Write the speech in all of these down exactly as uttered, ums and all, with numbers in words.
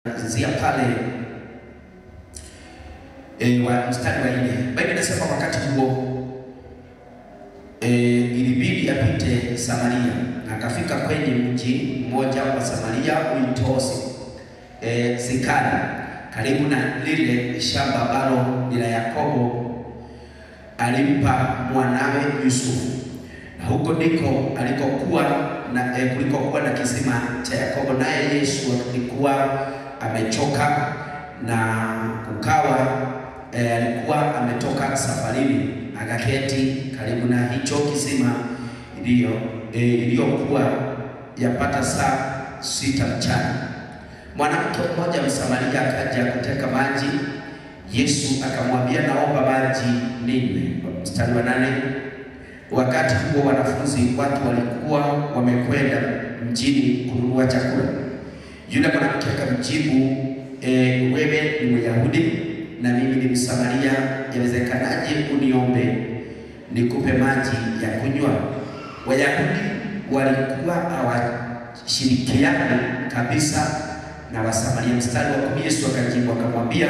Zia pale e, wa mstari wa nne. Biblia inasema wakati huo e, ilibidi apite Samaria, na akafika kwenye mji mmoja wa Samaria uitao e, Sikari, karibu na lile shamba ambalo ni la Yakobo alimpa mwanawe Yusufu. Na huko ndiko alikokuwa na e, kulikokuwa na kisima cha Yakobo, naye Yesu alikuwa amechoka na kukawa e, alikuwa ametoka safarini, akaketi karibu na hicho kisima iliyo e, iliyokuwa yapata saa sita mchana. Mwanamke mmoja Msamaria akaja kuteka maji. Yesu akamwambia, naomba maji ninywe. Mstari wa nane. Wakati huo wanafunzi watu walikuwa wamekwenda mjini kununua chakula. Yule mwanamke akamjibu, e, wewe ni Myahudi na mimi ni Msamaria, yawezekanaje uniombe nikupe maji ya kunywa? Wayahudi walikuwa hawashirikiani kabisa na Wasamaria. Mstari wa kumi. Yesu akajibu akamwambia,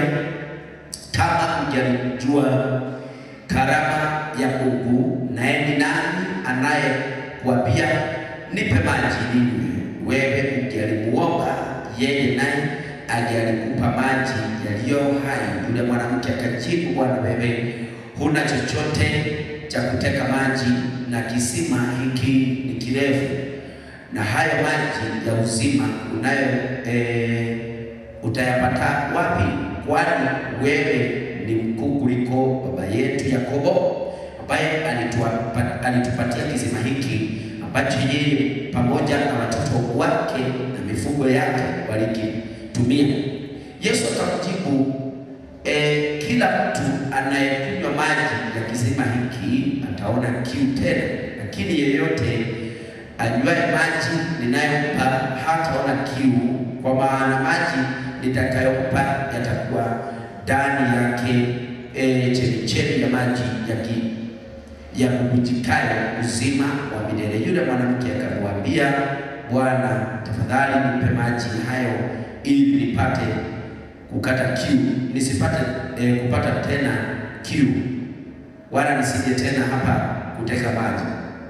kama ungalijua karama ya Mungu, naye ni nani anayekuambia nipe maji ninywe, wewe ungelimuomba yeye, naye angelikupa maji yaliyo hai. Yule mwanamke akajibu, Bwana, wewe huna chochote cha kuteka maji, na kisima hiki ni kirefu, na hayo maji ya uzima unayo e, utayapata wapi? Kwani wewe ni mkuu kuliko baba yetu Yakobo, ambaye alitupatia kisima hiki ambacho yeye pamoja na watoto wake na mifugo yake walikitumia. Yesu akamjibu, e, kila mtu anayekunywa maji ya kisima hiki ataona kiu tena, lakini yeyote anywaye maji ninayompa hataona kiu, kwa maana maji nitakayompa yatakuwa ndani yake e, chemchemi ya maji ya ki ya kubujikayo uzima wa milele. Yule mwanamke akamwambia, Bwana, tafadhali nipe maji hayo ili nipate kukata kiu, nisipate e, kupata tena kiu, wala nisije tena hapa kuteka maji.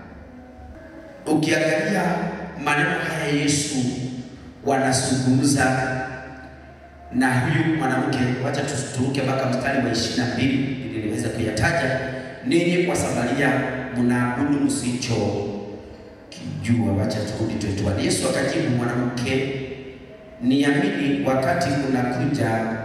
Ukiangalia maneno haya Yesu wanazungumza na huyu mwanamke. Wacha tuturuke mpaka mstari wa ishirini na mbili ili niweze kuyataja. Ninyi kwa Samaria mnaabudu msicho kijua. Wacha turudi tuetwa. Yesu akajibu mwanamke, niamini wakati unakuja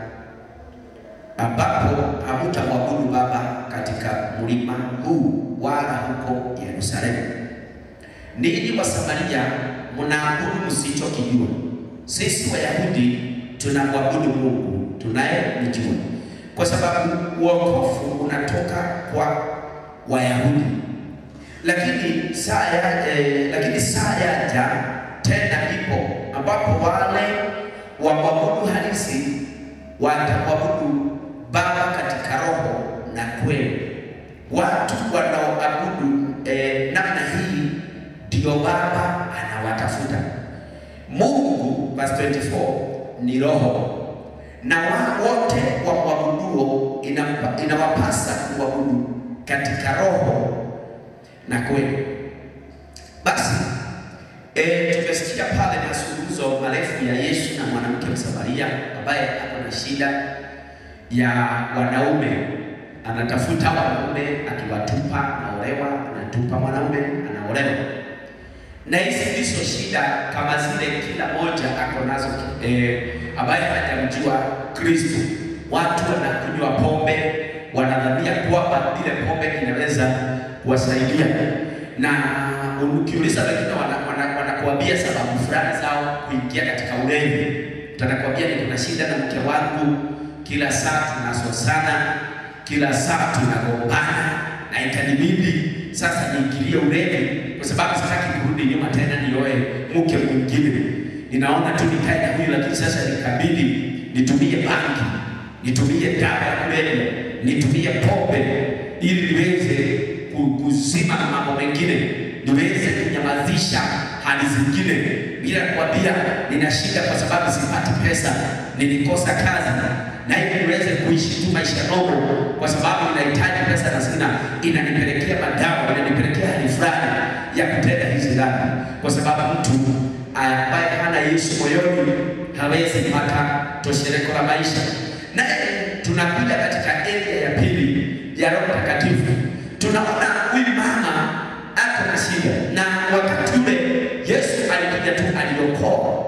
ambapo hamutamwabudu Baba katika mlima huu wala huko Yerusalemu. Ninyi kwa Samaria mnaabudu msicho kijua. Sisi Wayahudi tunamwabudu Mungu tunayemjua, kwa sababu wokovu unatoka kwa Wayahudi. Lakini saa ya eh, lakini saa yaja tena ipo ambapo wale wa mwabudu halisi watamwabudu Baba katika roho na kweli. Watu wanaoabudu eh, namna hii ndio Baba anawatafuta. Mungu, verse twenty-four, ni roho, na wote wamwabuduo inawapasa kuabudu katika roho na kweli. Basi e, tumesikia pale mazungumzo marefu ya Yesu na mwanamke Msamaria ambaye ako na shida ya wanaume, anatafuta wanaume, akiwatupa anaolewa, anatupa mwanaume anaolewa. Na hizi ndizo shida kama zile kila moja ako nazo eh, ambaye hajamjua Kristo. Watu wanakunywa pombe, wanadhania kwamba ile pombe inaweza kuwasaidia, na ukiuliza wengine wanakuambia wana sababu fulani zao kuingia katika ulevi. Tanakwambia, ni kuna shida na mke wangu, kila saa tunasosana, kila saa tunagombana, na ikanibidi sasa niingilie ulevi kwa sababu sitaki kurudi nyuma tena nioe mke mwingine. Ninaona tu nikae na huyu, lakini sasa nikabidi nitumie bangi, nitumie dawa ya kulevya, nitumie pombe ili niweze kuzima mambo mengine, niweze kunyamazisha hali zingine, bila kuambia nina shida kwa sababu sipati pesa, nilikosa kazi, na hivi niweze kuishi tu maisha nomo kwa sababu ninahitaji pesa na sina, inanipelekea madawa, inanipelekea hali fulani ya kutenda hizi dhambi, kwa sababu mtu ambaye hana Yesu moyoni hawezi pata toshereko la maisha. Na tunakuja katika area ya pili ya Roho Mtakatifu. Tunaona huyu mama ako na shida, na wakati ule Yesu alikuja tu aliokoa.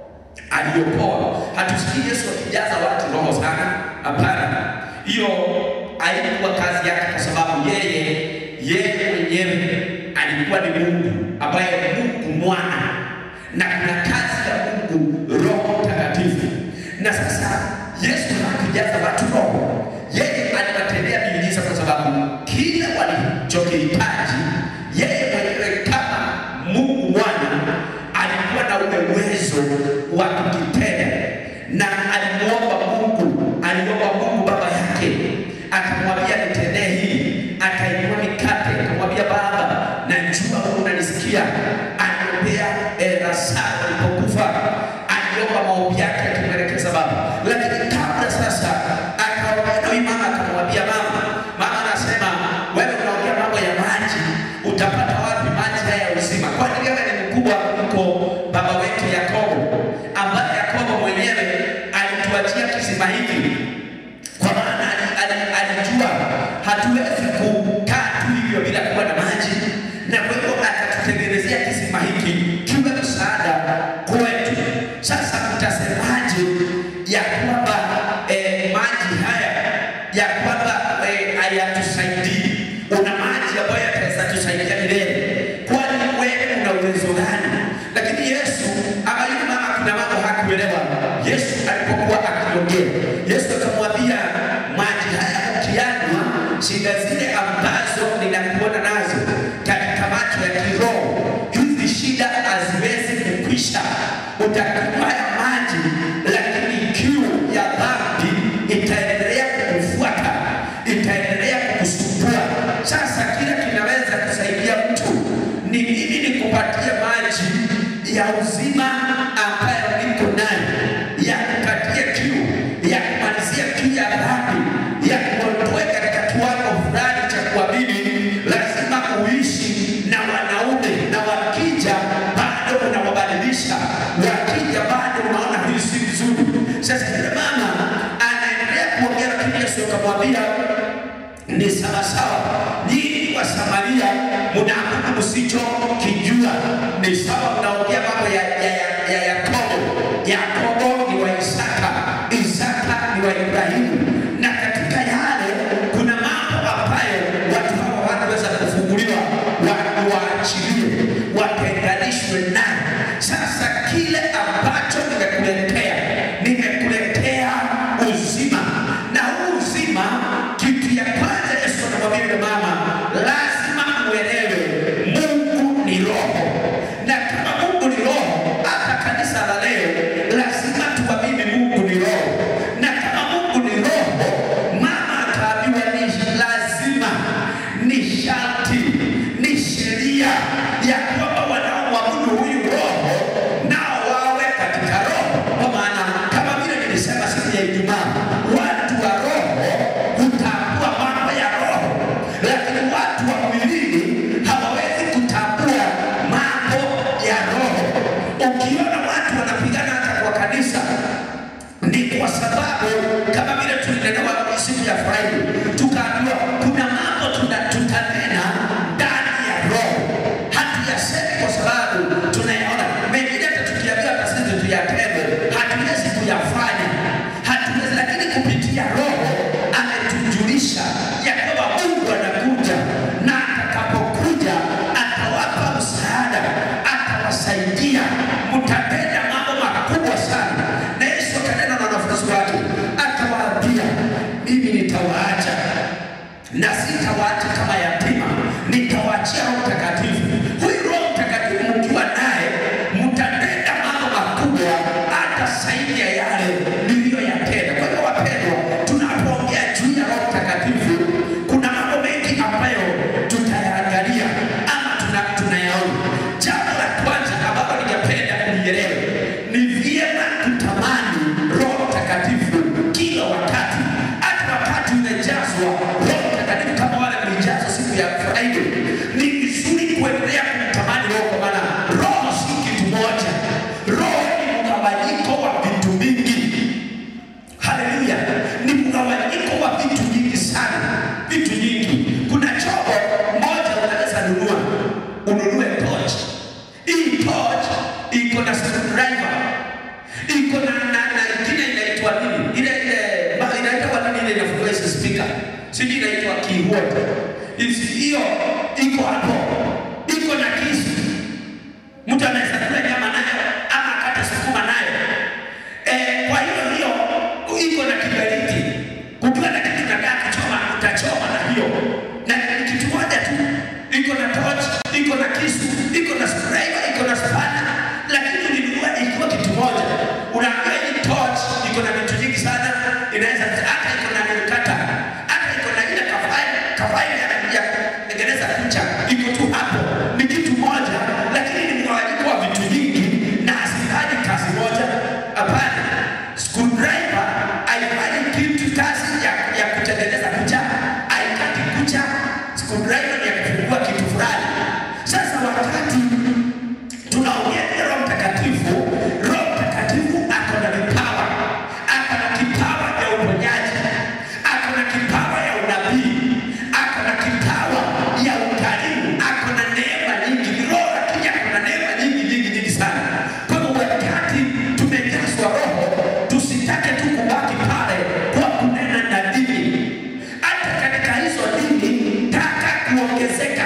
Aliokoa. Hatusikii Yesu akijaza watu roho sana. Hapana. Hiyo haikuwa kazi yake, kwa sababu yeye yeye mwenyewe alikuwa ni Mungu ambaye Mungu mwana, na kuna kazi ya Mungu Roho Mtakatifu. Na sasa Yesu hakujaza watu roho, yeye aliwatendea miujiza kwa sababu kila walichokihitaji yeye mwenyewe kama Mungu mwana alikuwa na uwezo wa kukitenda. Na alimuomba Mungu, aliomba Mungu baba yake, akamwambia nitendee hii, akainua mikate akamwambia Baba, najua unanisikia. Aliombea eh, Lazaro alipokufa, aliomba maombi yake akimwelekeza Baba. Lakini kabla sasa akaomba mama, akamwambia mama, mama anasema wewe unaongea mambo ya maji, utapata wapi maji haya ya uzima? Kwa nini wewe ni mkubwa kuliko baba wetu Yakobo, ambaye Yakobo mwenyewe alituachia kisima hiki, kwa maana alijua hatuwezi kukaa tu hivyo bila kuwa na maji, na kwa hivyo akatutengenezea kisima hiki kiwe msaada kwetu. Sasa utasemaje ya kwamba eh, maji haya ya kwamba eh, hayatusaidii? Una maji ambayo yataweza tusaidia milele, kwani wewe una uwezo gani? Lakini Yesu abayuni mama, kuna mambo hakuelewa. Yesu alipokuwa akiongea, Yesu akamwambia maji haya ukianywa, shida zile ambazo ninakuona nazo katika macho ya kiroho, hizi shida haziwezi kukwisha. Utakunywa haya maji, lakini kiu ya dhambi itaendelea kukufuata, itaendelea kukusumbua. Sasa kila kinaweza kusaidia mtu ni mimi nikupatie maji ya uzima ambayo niko nayo, ya kukatia kiu, ya kumalizia kiu ya dhambi, ya kuondoa katika kiwango fulani cha kuamini. Lazima uishi na wanaume, na wakija bado unawabadilisha, wakija bado unaona hii si vizuri. Sasa yule mama anaendelea kuongea, lakini Yesu akamwambia ni sawa sawa, nyinyi wa Samaria mnaabudu msichokijua. Ni sawa mnaongea mambo ya ya ya Yakobo, Yakobo ni wa Isaka, Isaka ni wa Ibrahimu, na katika yale kuna mambo ambayo watu hawa wanaweza kufunguliwa, waachilie, watenganishwe nayo. Sasa kile ambacho nimekuletea, nimekuletea uzima, na huu uzima, kitu ya kwanza Yesu anamwambia mama, lazima uelewe Mungu ni roho. Na kama Mungu ni roho, hata kanisa la leo lazima tuamini Mungu ni roho. Na kama Mungu ni roho, mama akaambiwa ni lazima, ni sharti, ni sheria ya kwamba wanaomwabudu huyu roho nao wawe katika roho. Kwa maana kama vile nilisema siku ya Ijumaa, watu wa roho hutambua mambo ya roho, lakini watu wa mwilini hawawezi kutambua mambo ya roho. Ukiona watu wanapigana hata kwa kanisa, ni kwa sababu kama vile tulinenewa siku ya Friday, tukaambiwa kuna mambo tutanena ndani ya roho, hatuyasemi kwa sababu tunayaona. Mengine hata tukiambiwa hata sisi tuyatende, hatuwezi kuyafanya, hatuwezi. Lakini kupitia roho ametujulisha ya kwamba Mungu anakuja, na atakapokuja atawapa msaada, atawasaidia, mtatenda mambo makubwa sana. Na Yesu akanena na wanafunzi wake, akawaambia mimi nitawaacha, na sitawaacha kama yatima, nitawaachia Roho Mtakatifu. Huyu Roho Mtakatifu mkiwa naye, mtatenda mambo makubwa hata zaidi ya yale niliyoyatenda. Kwa hiyo wapendwa, tunapoongea juu ya Roho Mtakatifu, kuna mambo mengi ambayo tutayaangalia ama tunayaona. Jambo la kwanza nielewe. Ni vyema kutamani Roho Mtakatifu kila wakati. Hata wakati umejazwa Roho Mtakatifu kama wale mlijazwa siku ya Friday, ni vizuri kuendelea kutamani Roho, kwa maana Roho si kitu moja. Roho ni mgawanyiko wa vitu vingi. Haleluya. Ni mgawanyiko wa vitu vingi sana. Vitu nyingi. Kuna chombo moja unaweza nunua. Ununue torch. Hii torch iko na screwdriver. Iko na na na ingine inaitwa nini? Ile ile inaitwa nini ile inafungua speaker. Sisi inaitwa keyboard. Hiyo iko hapo. Iko na kisu. Mtu anaweza kula nyama nayo ama akate sukuma nayo. Eh, kwa hiyo hiyo iko na kiberiti. Ukiwa na kitu nataka kuchoma, utachoma na hiyo. Na ni kitu moja tu. Iko na torch, iko na kisu, iko na screwdriver, iko na spana. Lakini ulinunua ikiwa kitu moja. Unaangalia hii torch iko na vitu vingi sana. Inaweza hata iko na nikata. Hata iko na ile kafai, kafai ya ya tengeneza kucha. Iko tu hapo. Ni kitu moja, lakini ni mgawanyiko wa vitu vingi na hazifanyi kazi moja. Hapana. Screwdriver haifanyi kitu kazi ya ya kutengeneza kucha. Haikati kucha. Screwdriver ni ya kufungua kitu fulani. Sasa wakati tunaongea Roho Mtakatifu, Roho Mtakatifu ako na vipawa. Ako na kipawa ya uponyaji. Ako na kipawa ya unabii. Ako na kipawa ya ukarimu. Ako na neema nyingi. Roho lakini ako na neema nyingi nyingi nyingi sana. Kwa hivyo wakati tumejazwa Roho, tusitake tu kubaki pale kwa kunena na dini. Hata katika hizo dini taka kuongezeka.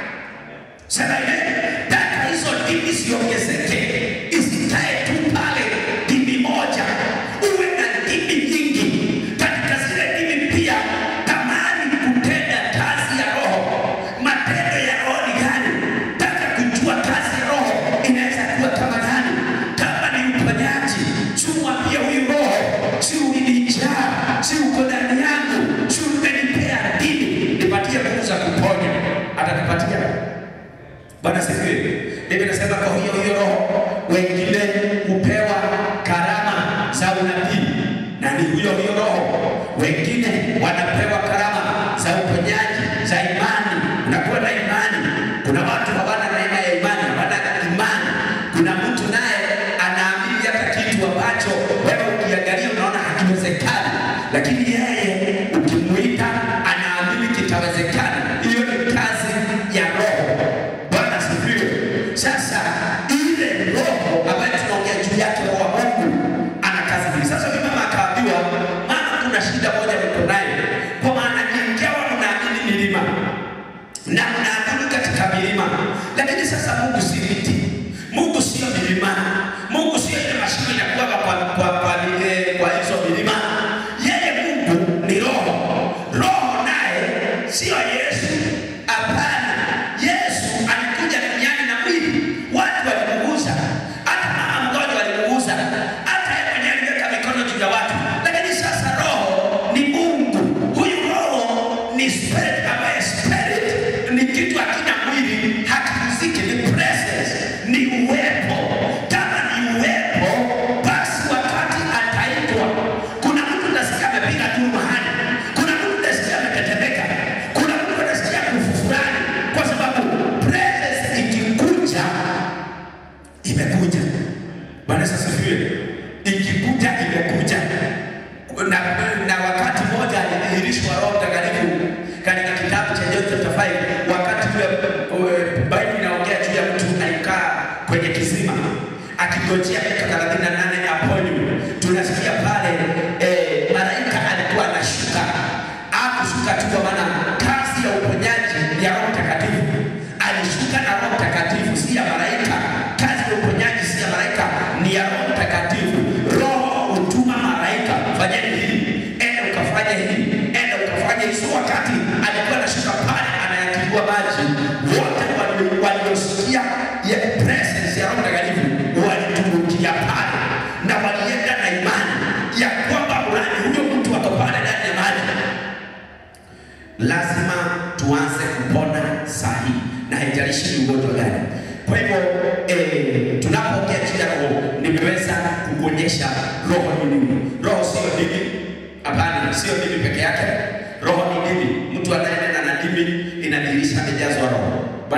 Sasa ile taka hizo dini siongezeke. Isikae tu pale dini moja. Uwe na dini nyingi. Katika zile dini pia tamani kutenda kazi ya Roho. Matendo ya Roho ni gani? Taka kujua kazi ya Roho inaweza kuwa kama gani? Kama ni uponyaji, chuma pia huyu Roho. Si ulinijaa, si uko ndani yangu, si umenipea dini. Nipatie nguvu za kuponya. Atanipatia. Bwana sifiwe. Biblia inasema kwa hiyo hiyo Roho wengine hupewa karama za unabii. Na ni huyo hiyo Roho wengine wanapewa karama za uponyaji, za imani. Unakuwa na imani. Kuna watu hawana neema ya imani, hawana imani. Kuna mtu naye anaamini hata kitu ambacho wewe ukiangalia unaona hakiwezekani, lakini yeye ukimuita anaamini kitawezekana. Hiyo ni kazi ya Roho. Bwana sifiwe. Sasa ile Roho ambayo tunaongea juu yake, Roho wa Mungu ana kazi hii. Sasa mimi mama akaambiwa, mama kuna shida moja niko nayo. Kwa maana ingawa mnaamini milima na mnaamini katika milima, lakini sasa Mungu si miti. Mungu sio milima. Mungu sio ile mashimo inakuwa kwa kwa kwa kwa hizo milima. Yeye Mungu ni Roho. Roho naye sio Yesu. Hapana. Yesu alikuja duniani na mwili. Watu walimugusa. Hata mama mgonjwa alimugusa. Hata yeye mwenyewe aliweka mikono juu ya watu. Lakini sasa Roho ni Mungu. Huyu Roho ni spirit, ambaye spirit ni kitu hakina mwili, hakihusiki, ni presence, ni uwepo. Kama ni uwepo, basi wakati ataitwa, kuna mtu anasikia amepiga tu mahali. Kuna mtu anasikia ametetemeka. Kuna mtu anasikia kufurani, kwa sababu presence ikikuja imekuja. Bwana sifiwe. Ikikuja imekuja. Na, na wakati mmoja alidhihirishwa Roho Mtakatifu katika kitabu cha John chapter five, wakati ule Biblia inaongea juu ya mtu alikaa kwenye kisima akingojea miaka thelathini na nane aponywe. Tunasikia pale eh, malaika alikuwa anashuka. Hakushuka tu kwa maana kazi ya uponyaji ya Roho Mtakatifu. Alishuka na Roho Mtakatifu, si ya malaika. Kazi ya uponyaji si ya malaika, ni ya Roho Mtakatifu. Roho hutuma malaika, fanyeni hili, enda ukafanya hili, enda ukafanya hili. So wakati alikuwa anashuka pale anayakingua maji, wote waliosikia ya presence ya Roho Mtakatifu walitumbukia pale na walienda na imani ya kwamba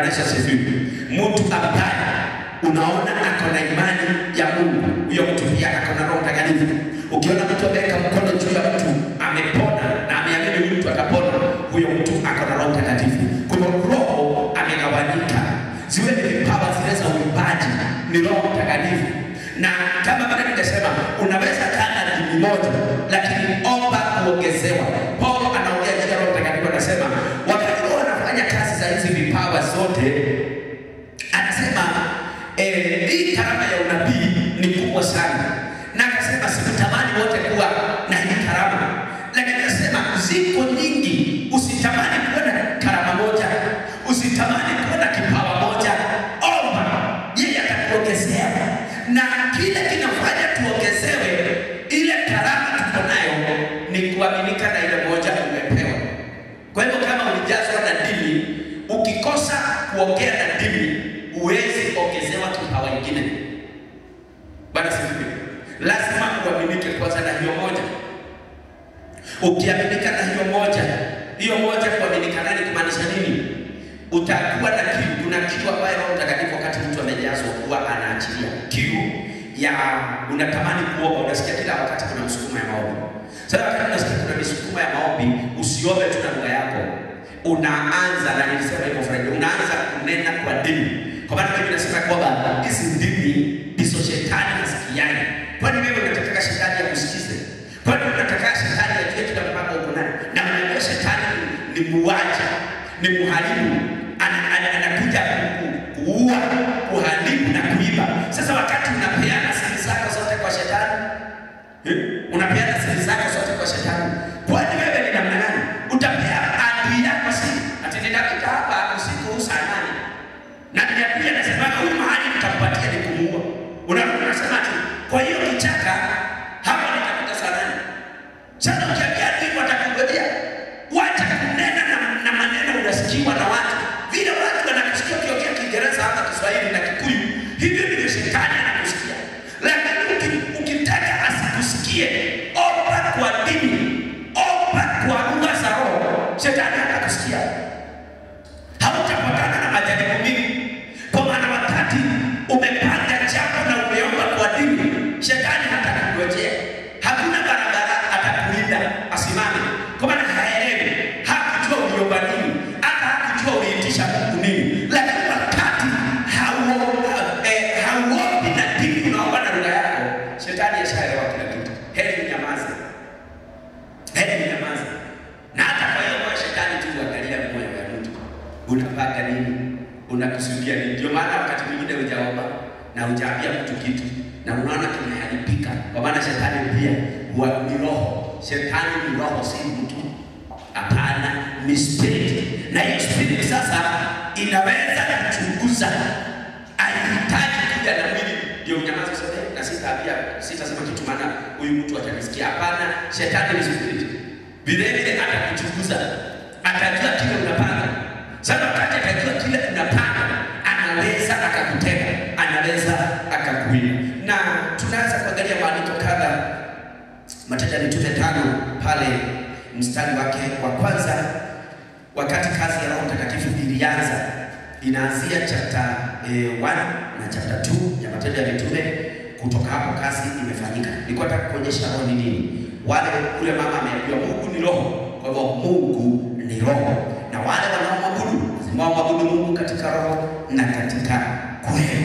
Yesu asifiwe. Mtu ambaye unaona ako na imani ya Mungu, huyo mtu pia ako na Roho Mtakatifu. Ukiona mtu ameweka mkono juu ya mtu amepona na ameamini huyu mtu atapona, huyo mtu ako na Roho Mtakatifu. Kwa hivyo roho amegawanyika. Ziwe ni vipawa zile za uimbaji, ni Roho Mtakatifu. Na kama bado nimesema, unaweza kana dini moja lakini omba kuongezewa. Paulo anaongea juu ya Roho Mtakatifu, anasema wakati roho anafanya kazi za hizi vipawa zote, anasema eh, hii karama ya unabii ni kubwa sana. Na akasema sitamani wote kuwa na hii karama, lakini anasema ziko nyingi. Usitamani kuwa na karama moja, usitamani kuwa na kipawa moja. Omba, yeye atakuongezea. Na kile kinafanya tuongezewe ile karama tuko nayo ni kuaminika na ile moja umepewa. Kwa hivyo kama ulijazwa na dini, ukikosa kuongea na dini, uwezi ongezewa kipawa kingine. Bwana sifiwe. Lazima uaminike kwanza na hiyo moja. Ukiaminika na hiyo moja, hiyo moja kuaminika nani kumaanisha nini? Utakuwa na kiu. Kuna kiu ambayo Roho Mtakatifu wakati mtu amejazwa huwa anaachilia. Kiu ya unatamani kuomba, unasikia kila wakati kuna msukumo ya maombi. Sasa wakati unasikia kuna msukumo ya maombi, usiombe tu na lugha yako. Unaanza, na nilisema hivyo friend, unaanza kunena kwa dini. Kwa maana mimi nasema kwamba hizi dini ndizo shetani hasikiani. Kwani wewe unataka shetani ya kusikize? Kwani unataka shetani ya kile kila mpango uko nayo? Na unajua shetani ni muuaji, ni muharibu, anakuja kuua, kuharibu na kuiba. Sasa wakati unapeana siri zako zote kwa shetani, eh? Unapeana siri zako zote kwa shetani. Kwani wewe ni namna gani? Utapea adui yako siri. Ati ninapita hapa usiku saa nane. Na ninapia nasema huyu mahali nitampatia ni kumuua. Unasema ati kwa hiyo kichaka hapa nitapita saa nane. Sasa ukiambia adui watakungojea. Wacha kunena na, na maneno unasikiwa na watu. Vile watu wanakusikia ukiongea Kiingereza hapa Kiswahili na Kikuyu, hivyo ndivyo shetani anakusikia. Lakini ukitaka asikusikie, omba kwa dini, omba kwa lugha za roho, shetani atakusikia. Hautapatana na majaribu mingi. Kwa maana wakati umepanda jambo na umeomba kwa dini, shetani hatakungojea. Hakuna barabara atakulinda asimame. Kwa maana haelewi, hakujua uliomba nini, hata hakujua uliitisha Mungu nini. Lakini wakati hauombi na dini, unaomba na lugha yako, shetani yashaelewa kila kitu. Heri nyamaza. Heri nyamaza. Na hata kwa hiyo kwa shetani tu angalia moyo wa mtu. Unapanga nini? Unakusudia nini? Ndio maana wakati mwingine hujaomba na hujaambia mtu kitu na unaona kimeharibika. Kwa maana shetani pia huwa ni roho. Shetani ni roho, si mtu. Hapana, ni spirit. Na hiyo spirit sasa inaweza kuchunguza. Haihitaji kuja na mwili ndio unyamaze sote. Na sitaambia, sitasema kitu maana huyu mtu atanisikia. Hapana, shetani ni spirit. Vile vile atakuchunguza. Atajua kile unapanga. Sasa wakati atajua kile unapanga, anaweza akakutega, anaweza akakuinua. Na tunaanza kuangalia maandiko kadha. Matendo ya Mitume tano pale mstari wake wa kwanza, wakati kazi ya Roho Mtakatifu ilianza, inaanzia chapter one na chapter two ya Matendo ya Mitume. Kutoka hapo kazi imefanyika. Nilikuwa nataka kuonyesha roho ni nini. Wale ule mama ameambiwa Mungu ni roho. Kwa hivyo Mungu ni roho. Na wale wanaomwabudu lazima waabudu Mungu katika roho na katika kweli.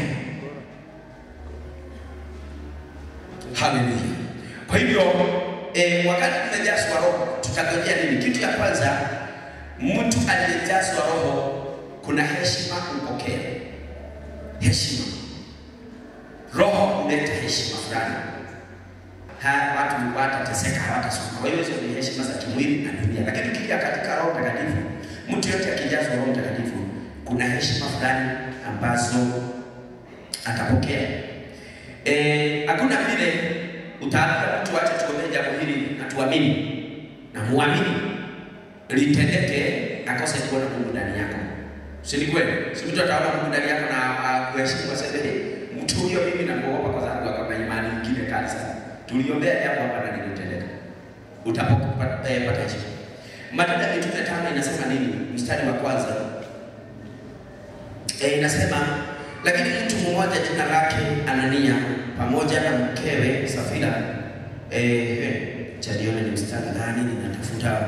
Haleluya. Kwa hivyo eh, wakati tunajazwa roho tutangojea nini? Kitu ya kwanza, mtu aliyejazwa roho kuna heshima upokea. Heshima. Roho huleta heshima fulani. Ha, watu watateseka, hawatasoma. Kwa hiyo hizo ni heshima za kimwili na dunia. Lakini ukija katika Roho Mtakatifu, mtu yote akijazwa Roho Mtakatifu, kuna heshima fulani ambazo atapokea. Eh, hakuna vile utaambia mtu acha tuombe jambo hili na tuamini na muamini litendeke akose kuona Mungu ndani yako. Si ni kweli? Si mtu ataona Mungu ndani yako na kuheshimu aseme mtu huyo mimi namuomba kwa sababu kama imani nyingine kali sana. Tuliombea jambo hapa na litendeke. Utapopata eh, pata jibu. Matendo ya Mitume tano inasema nini? Mstari wa kwanza. eh, inasema lakini mtu mmoja jina lake Anania pamoja na mkewe Safira, eh chalione ni mstari gani ninatafuta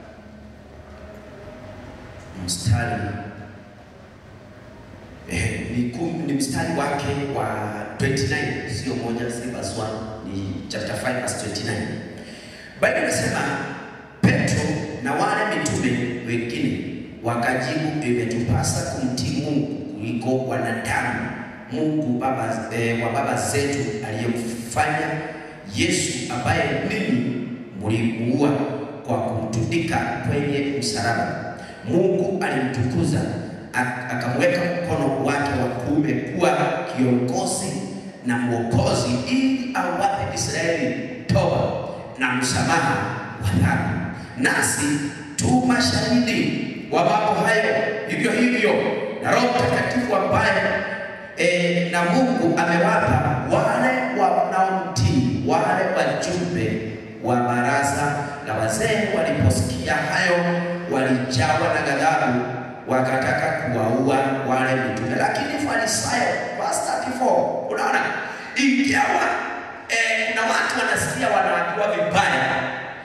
mstari eh ni, kum, ni mstari wake wa twenty-nine, sio moja, si verse one, ni chapter five verse twenty-nine. Biblia inasema Petro na wale mitume wengine wakajibu, imetupasa kumtii Mungu kuliko wanadamu. Mungu baba eh, wa baba zetu aliyemfanya Yesu ambaye mimi mlimuua kwa kumtundika kwenye msalaba, Mungu alimtukuza akamweka mkono wake wa kuume kuwa kiongozi na mwokozi, ili awape Israeli toba na msamaha wa dhambi. Nasi tu mashahidi wa mambo hayo. Hivyo hivyo na Roho Mtakatifu ambaye e, na Mungu amewapa wale wanaomtii. Wale wajumbe wa baraza la wazee waliposikia hayo walijawa na ghadhabu, wakataka kuwaua wale mitume. Lakini Farisayo, verse thirty-four, unaona ingawa eh, na watu wanasikia wanaambiwa vibaya,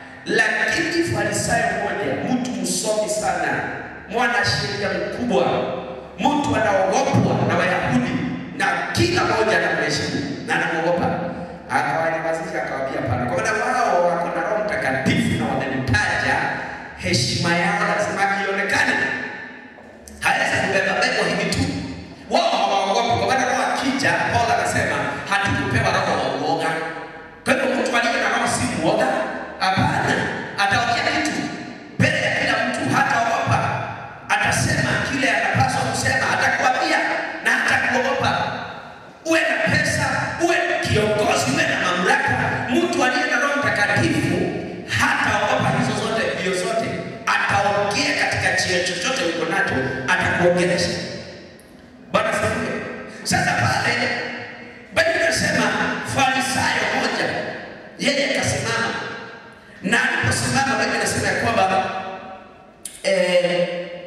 lakini Farisayo mmoja, mtu msomi sana, mwana sheria mkubwa, mtu anaogopwa na Wayahudi na kila mmoja anamheshimu na anamuogopa, akawanyamazisha, akawaambia pana, kwa maana wao wako na Roho Mtakatifu na wamemtaja, heshima yao lazima ionekane. Hawezi kubeba bego hivi tu. Wao hawaogopi, kwa maana Roho akija, Paulo anasema hatukupewa roho wa uoga. Kwa hivyo mtu aliye na roho si muoga. Hapana, ataongea kitu mbele ya kila mtu, hataogopa. Atasema kile anapaswa kusema, atakwambia na hatakuogopa. Uwe na pesa, uwe kiongozi, uwe na mamlaka, mtu aliye na Roho Mtakatifu hataogopa hizo zote, hiyo zote. Ataongea katika cheo chochote uko nacho, atakuongelesha. Bwana asifiwe. Sasa pale Biblia inasema Farisayo mmoja yeye akasimama, na aliposimama Biblia inasema kwamba eh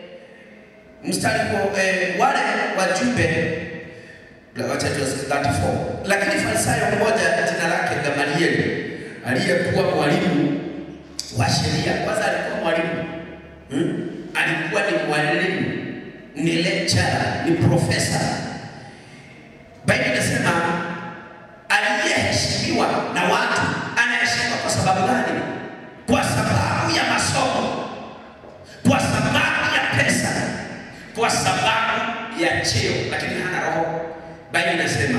mstari wa eh, wale wajumbe la wacha thirty-four, lakini Farisayo mmoja jina lake Gamalieli aliyekuwa mwalimu wa sheria. Kwanza alikuwa mwalimu, hmm? alikuwa ni mwalimu, ni lecturer, ni professor. Biblia inasema aliyeheshimiwa na watu. Anaheshimiwa kwa sababu gani? Kwa sababu ya masomo, kwa sababu ya pesa, kwa sababu ya cheo, lakini hana roho. Biblia inasema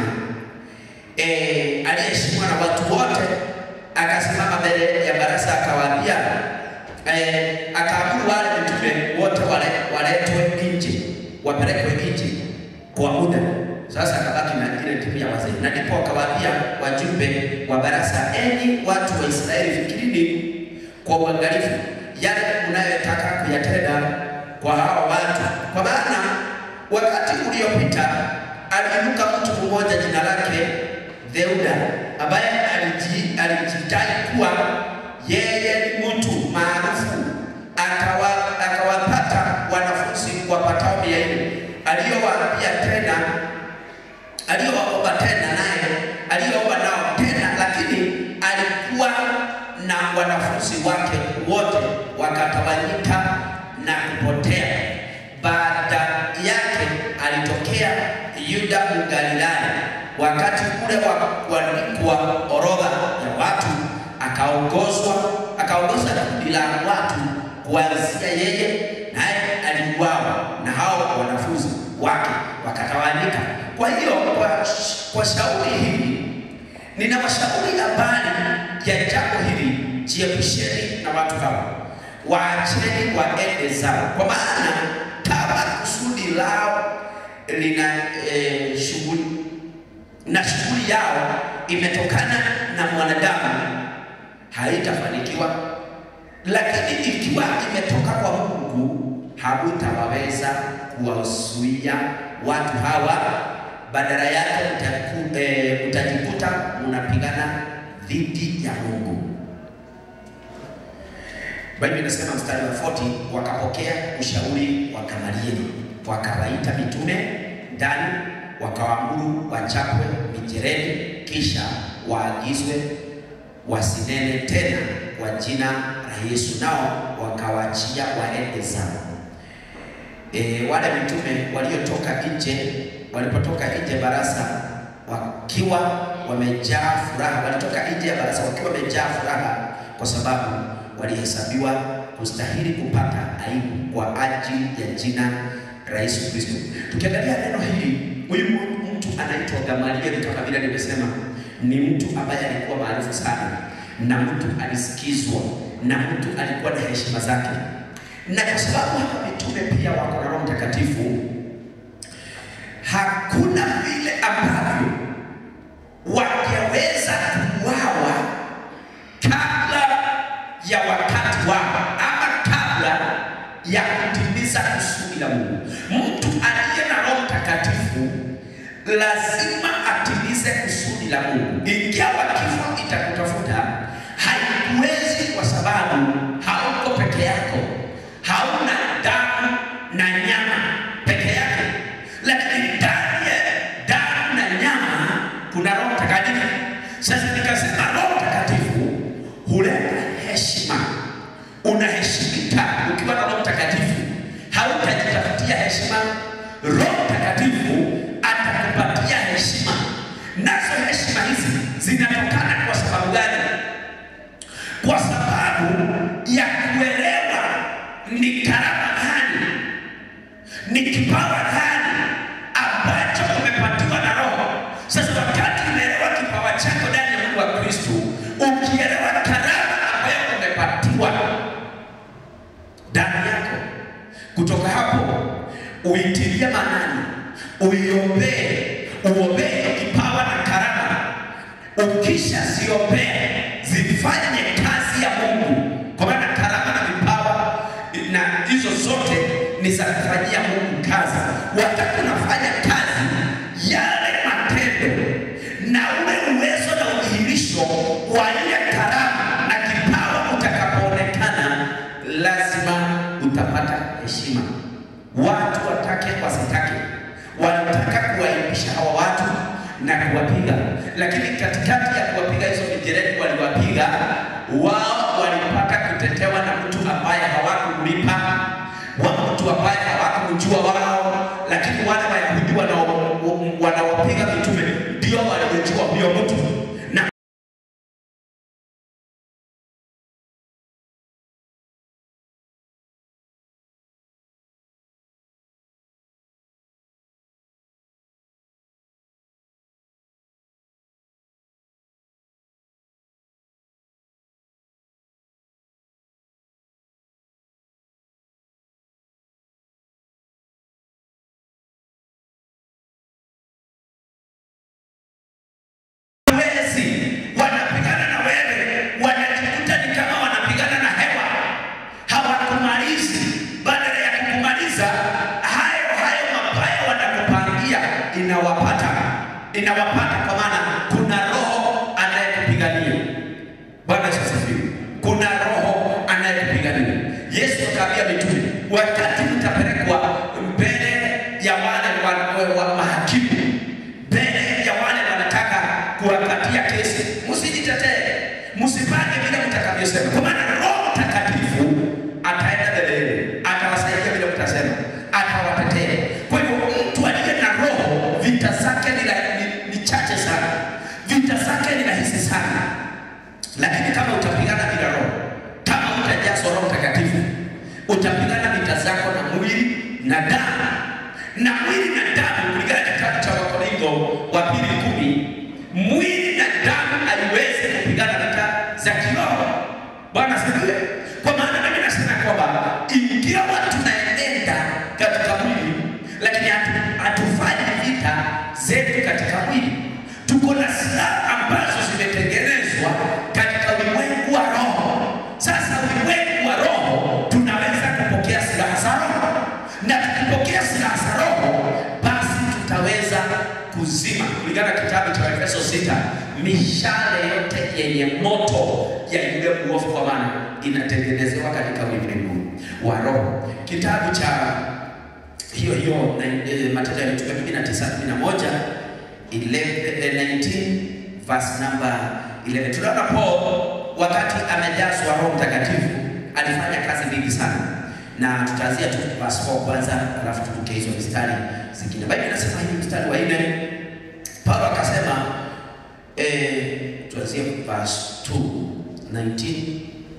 eh aliyeheshimiwa na watu wote, akasimama mbele ya baraza akawaambia, eh akaamuru wale mitume wote wale waletwe nje, wapelekwe nje kwa muda. Sasa akabaki na ile timu ya wazee, na ndipo akawaambia wajumbe wa baraza, enyi watu wa Israeli, fikirini kwa uangalifu yale mnayotaka kuyatenda kwa hao watu, kwa maana wakati uliopita aliinuka mtu mmoja jina lake Theuda, ambaye alijidai kuwa yeye ni mtu maarufu, akawa akawapata wanafunzi wapatao mia nne, aliyowaambia tena aliyowaomba tena naye aliyoomba nao tena, lakini alikuwa na wanafunzi wake wote wakatawanyika na kupotea. Baada yake alitokea Yuda Mgalilaya, wakati ule wa kuandikwa orodha ya watu, akaongozwa akaongoza kundi la watu kuanzia yeye, naye aliuawa na hao wanafunzi wake wakatawanyika. Kwa hiyo kwa, kwa shauri hili ninawashauri habari ya jambo hili, jiepusheni na watu hawa, waacheni waende zao, kwa maana kama kusudi lao lina e, shughuli na shughuli yao imetokana na mwanadamu haitafanikiwa, lakini ikiwa imetoka kwa Mungu hamtaweza kuwazuia watu hawa. Badala yake utajikuta e, mnapigana dhidi ya Mungu. Biblia inasema mstari wa arobaini, wakapokea ushauri wa Gamalieli, wakawaita mitume ndani, wakawaamuru wachapwe mijeledi, kisha waagizwe wasinene tena kwa jina la Yesu, nao wakawaachia waende zao. E, wale mitume waliotoka nje, walipotoka nje barasa wakiwa wamejaa furaha, walitoka nje ya barasa wakiwa wamejaa furaha, kwa sababu walihesabiwa kustahili kupata aibu kwa ajili ya jina la Yesu Kristo. Tukiangalia neno hili, huyu mtu anaitwa Gamalieli, kama vile nimesema, ni mtu ambaye alikuwa maarufu sana, na mtu alisikizwa, na mtu alikuwa na heshima zake. Na kwa sababu hapa mitume pia wako na Roho Mtakatifu, hakuna vile ambavyo wangeweza kuuawa kabla ya wakati wao, ama kabla ya kutimiza kusudi la Mungu. Mtu aliye na Roho Mtakatifu lazima atimize kusudi la Mungu. Ingawa kifo itakutafuta, haikuwezi, kwa sababu hauko peke yako, hauna damu na nyama peke yake, lakini ndani ya damu na nyama kuna Roho Mtakatifu. Sasa nikasema Roho Mtakatifu huleta heshima. Unaheshimika ukiwa na Roho Mtakatifu, hautajitafutia heshima. Roho Mtakatifu atakupatia heshima. Nazo heshima hizi zinatokana kwa sababu gani? Kwa sababu ya kuelewa ni karama gani, ni kipawa gani ambacho umepatiwa na Roho. Sasa wakati unaelewa kipawa chako ndani ya Mungu wa Kristo, ukielewa karama ambayo umepatiwa ndani yako, kutoka hapo uitilie maanani, uiombee, uombee kipawa na karama. Ukisha ziombee, zifanye kazi ya Mungu, kwa maana karama na vipawa na hizo zote ni za kufanyia Mungu kazi. Wakati unafanya kazi, yale matendo na ule uwezo na udhihirisho wa ile karama na kipawa utakapoonekana, lazima utapata heshima. Watu watake wasitake, wanataka kuwaibisha hawa watu na kuwapiga, lakini katikati ya kuwapiga hizo mijeledi waliwapiga, wao walipata kutetewa na mtu ambaye hawakumlipa, wa mtu ambaye hawakumjua wao. Lakini wale Wayahudi wanawapiga mitume ndio walijua huyo mtu. Na wanapigana na wewe, wanajikuta ni kama wanapigana na hewa, hawakumalizi. Badala ya kukumaliza, hayo hayo mabaya wanakupangia inawapata, inawapata kwa maana kuna roho anayekupigania. Bwana asifiwe. Kuna roho anayekupigania. Yesu akaambia mitume, wakati mtapelekwa mbele ya wale wa, wa mahakimu, mbele ya wale wanataka kuwakatia kesi, msijitetee, msipange vile mtakavyosema, kwa maana Roho Mtakatifu ataenda mbele, atawasaidia vile mtasema, atawatetea. Kwa hivyo mtu aliye na roho, vita zake ni, ni, ni chache sana, vita zake ni rahisi sana. Lakini kama utapigana bila roho, kama utajazwa Roho Mtakatifu, utapigana vita zako na mwili na damu. Na mwili na damu, kulingana na kitabu cha Wakorintho wa pili kumi, mwili na damu haiwezi kupigana vita za kiroho. Bwana asifiwe. Kwa maana mimi nasema kwamba ingawa tunaenenda katika mwili, lakini hatufanyi vita zetu katika mwili. Tuko na silaha ambazo zimetengenezwa katika ulimwengu wa roho. Sasa ulimwengu wa roho tunaweza kupokea silaha za roho, na tukipokea silaha za roho, basi tutaweza kuzima, kulingana na kitabu cha Efeso sita, mishale yote yenye moto ya yule mwovu, kwa maana inatengenezewa katika ulimwengu wa roho. Kitabu cha hiyo hiyo eh, Matendo ya Mitume kumi na tisa kumi na moja nineteen verse number eleven. Tunaona Paul wakati amejazwa Roho Mtakatifu alifanya kazi nyingi sana, na tutaanzia tu verse four kwanza, alafu turuke hizo mistari zingine. Biblia inasema hivi, mstari wa nne Paulo akasema eh tuanzie verse two nineteen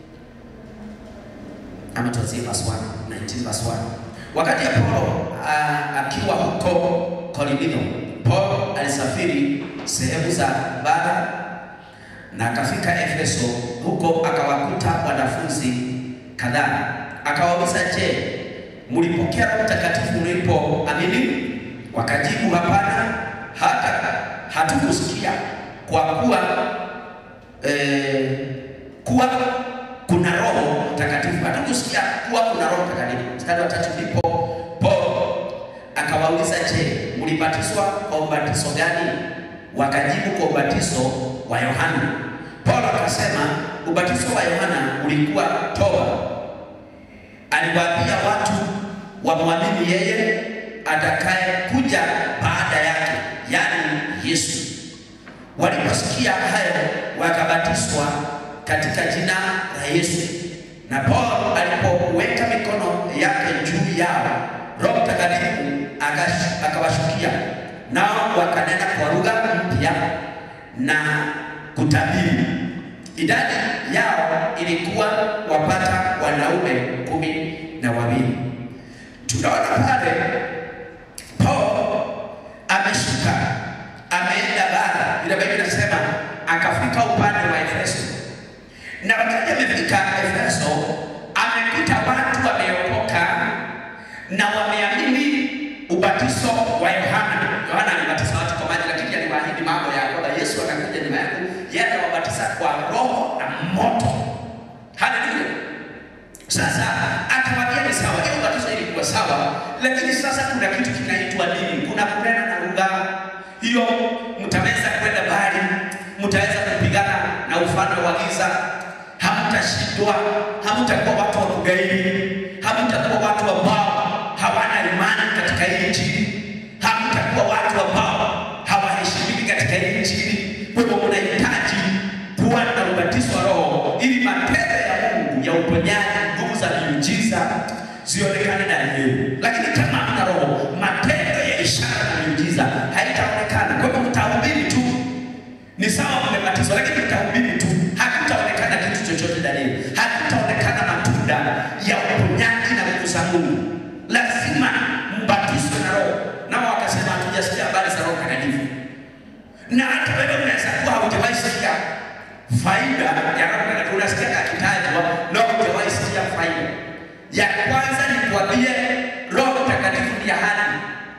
ama tuanzie verse one nineteen verse one. Wakati ya Paulo akiwa huko Korinitho, Paulo alisafiri sehemu za bara na akafika Efeso. Huko akawakuta wanafunzi kadhaa, akawauliza, je, mlipokea Roho Mtakatifu mlipoamini? Wakajibu, hapana, hata hatukusikia kwa kuwa eh, kuwa kuna Roho Mtakatifu. Hatukusikia kuwa kuna Roho Mtakatifu. Mstari wa tatu ndipo Paulo akawauliza, je, mlibatizwa kwa ubatizo gani? Wakajibu, kwa ubatizo wa Yohana. Paulo akasema, ubatizo wa Yohana ulikuwa toba. Aliwaambia watu wamwamini yeye atakaye kuja baada yake, yani Yesu. Waliposikia hayo wakabatizwa katika jina la Yesu. Na Paulo alipoweka mikono yake juu yao, Roho Mtakatifu akawashukia, nao wakanena kwa lugha mpya na kutabiri. Idadi yao ilikuwa wapata wanaume kumi na wawili. Tunaona pale Paulo ameshuka, ameenda bara, bila Biblia inasema akafika upande wa Efeso. Na wakati amefika Efeso, amekuta watu wameokoka na wameamini ubatizo wa Yohana. Yohana alibatiza watu kwa maji, lakini aliwaahidi mambo ya kwamba Yesu anakuja nyuma yake, yeye atawabatiza kwa Roho na moto. Haleluya. Sasa akawaambia ni sawa, hiyo ubatizo ilikuwa sawa, lakini sasa kuna kitu kinaitwa dini. Kuna kunena na lugha. Hiyo mtaweza kwenda bahari, mtaweza kupigana na ufalme wa giza, hamtashindwa, hamtakuwa watu wa kugairi, hamtakuwa watu ambao hawana imani katika hii nchi, hamtakuwa watu ambao hawaheshimiki katika hii nchi. Kwa hivyo mnahitaji kuwa na ubatizo wa Roho ili matendo ya Mungu ya uponyaji, nguvu za miujiza zionekane ndani yenu. Lakini kama hamna Roho, matendo ya ishara na miujiza haitaonekana. Kwa hivyo mtahubiri tu, ni sawa mmebatizwa, lakini mtahubiri tu, hakutaonekana kitu chochote ndani yenu, hakutaonekana matunda ya uponyaji na nguvu za Mungu. Lazima mbatizwe na Roho. Nao wakasema, hatujasikia habari za Roho Mtakatifu. Na hata wewe unaweza kuwa haujawahi sikia faida ya Roho Mtakatifu. Unasikia akitajwa na hujawahi sikia faida. Ya kwanza ni kuambie Roho Mtakatifu ni ahadi.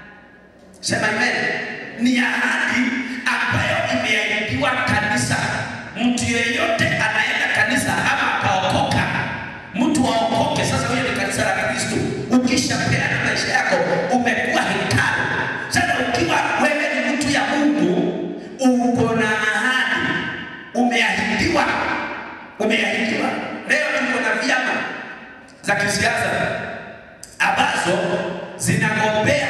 Sema amen. Ni ahadi ambayo imeahidiwa kanisa. Mtu yeyote anaenda kanisa ama akaokoka, mtu aokoke. Sasa huyo ni kanisa la Kristo. Ukishapeana maisha yako, umekuwa hekalu. Sasa ukiwa wewe ni mtu ya Mungu, uko na ahadi, umeahidiwa, umeahidiwa. Leo tuko na vyama za kisiasa ambazo zinagombea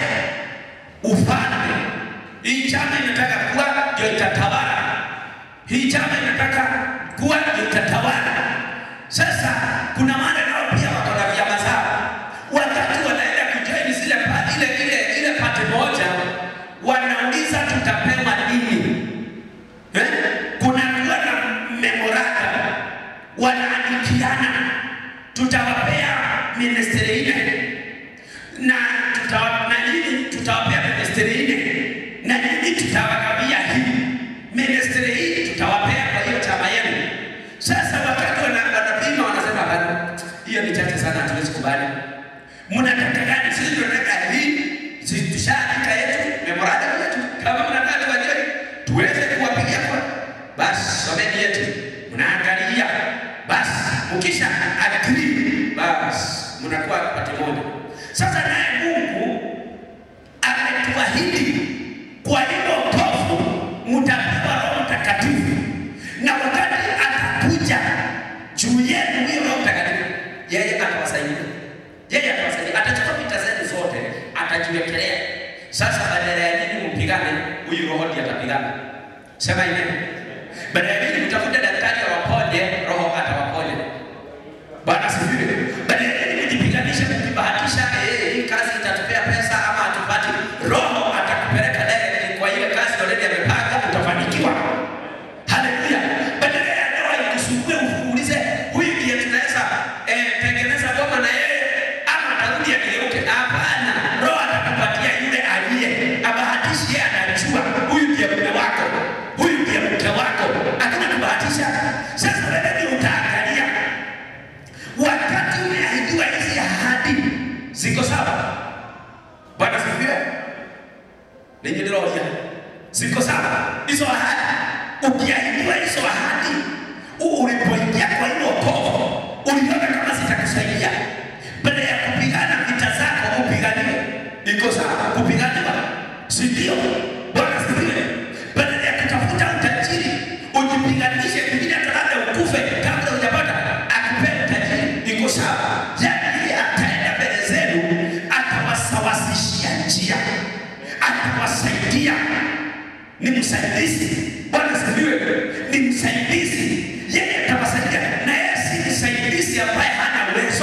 ufalme. Hii chama inataka kuwa ndio itatawala, hii chama inataka kuwa ndio itatawala. Sasa kuna wale nao pia wako na vyama zao. Wakati wanaenda kujoin zile ile ile ile pati moja, wanauliza tutapewa nini? Eh? Kuna kuwa na memoranda, wanaandikiana, tutawapea ministeri ile na tutawapa nini, tutawapea ministeri ile na nini, tutawagawia hii ministeri hii, tutawapea kwa hiyo chama yenu. Sasa wakati wanapima wanasema bado hiyo ni chache sana, hatuwezi kubali. Mnataka gani? Sisi tunataka hii, sisi tushaandika yetu memoranda yetu. Kama mnataka tuwaje tuweze kuwapigia kwa, basi someni yetu, mnaangalia, basi ukisha agree, basi mnakuwa pati moja. Sasa naye Mungu ametuahidi kwa hilo tofu mtapewa Roho Mtakatifu, na wakati atakuja juu yenu huyo Roho Mtakatifu, yeye atawasaidia, yeye atawasaidia, atachukua vita zenu zote, atachukua huyu roho ndiye atapigana. Sema amen. Badala ya kutafuta daktari awaponye, roho atawaponya. Bwana asifiwe. Badala ya kujipiganisha kukibahatisha eh hii kazi itatupea pesa ama atupati, roho atakupeleka direct kwa ile kazi already amepanga, utafanikiwa. Haleluya. Badala ya ndoa ikusumbue ufuulize huyu ndiye tunaweza eh tengeneza boma na yeye ama atarudi ageuke. Hapana, roho atakupatia yule aliye abahatishi, yeye anajua huyu ndiye mume wako, huyu ndiye mke wako, hakuna kubahatisha. Sasa wewe utaangalia wakati umeahidiwa hizi ahadi ziko sawa. Bwana asifiwe. Ninyi ndio roho ziko sawa hizo ahadi. Ukiahidiwa hizo ahadi, ulipoingia kwa hiyo wokovu uliona kama zitakusaidia, baada ya kupigana vita zako upiganie, iko sawa kupigana, si ndio? Bwana asifiwe. Baada ya kutafuta utajiri ujipiganishe kingine hata ukufe kabla hujapata akupe utajiri, iko sawa. Yaani ataenda mbele zenu, atawasawazishia njia, atawasaidia. Ni msaidizi. Bwana asifiwe. Ni msaidizi. Yeye atawasaidia, na yeye si msaidizi ambaye hana uwezo.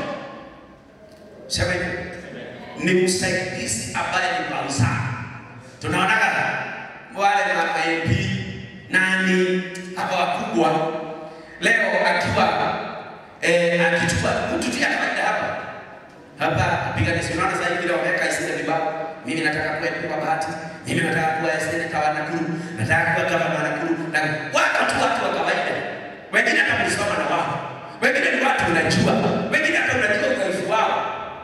Sema hivi. Ni msaidizi ambaye ni pausa. Tunaona wale ma M P nani hapa wakubwa leo akiwa eh akichukua mtu tu ya kawaida hapa hapa apigane sinaona sasa hivi leo wameka isinde vibao. Mimi nataka kuwa kwa bahati, mimi nataka kuwa isinde kawa Nakuru, nataka kuwa kama Nakuru, na watu tu watu wa kawaida. Wengine hata mlisoma na wao, wengine ni watu unajua, wengine hata unajua udhaifu wao.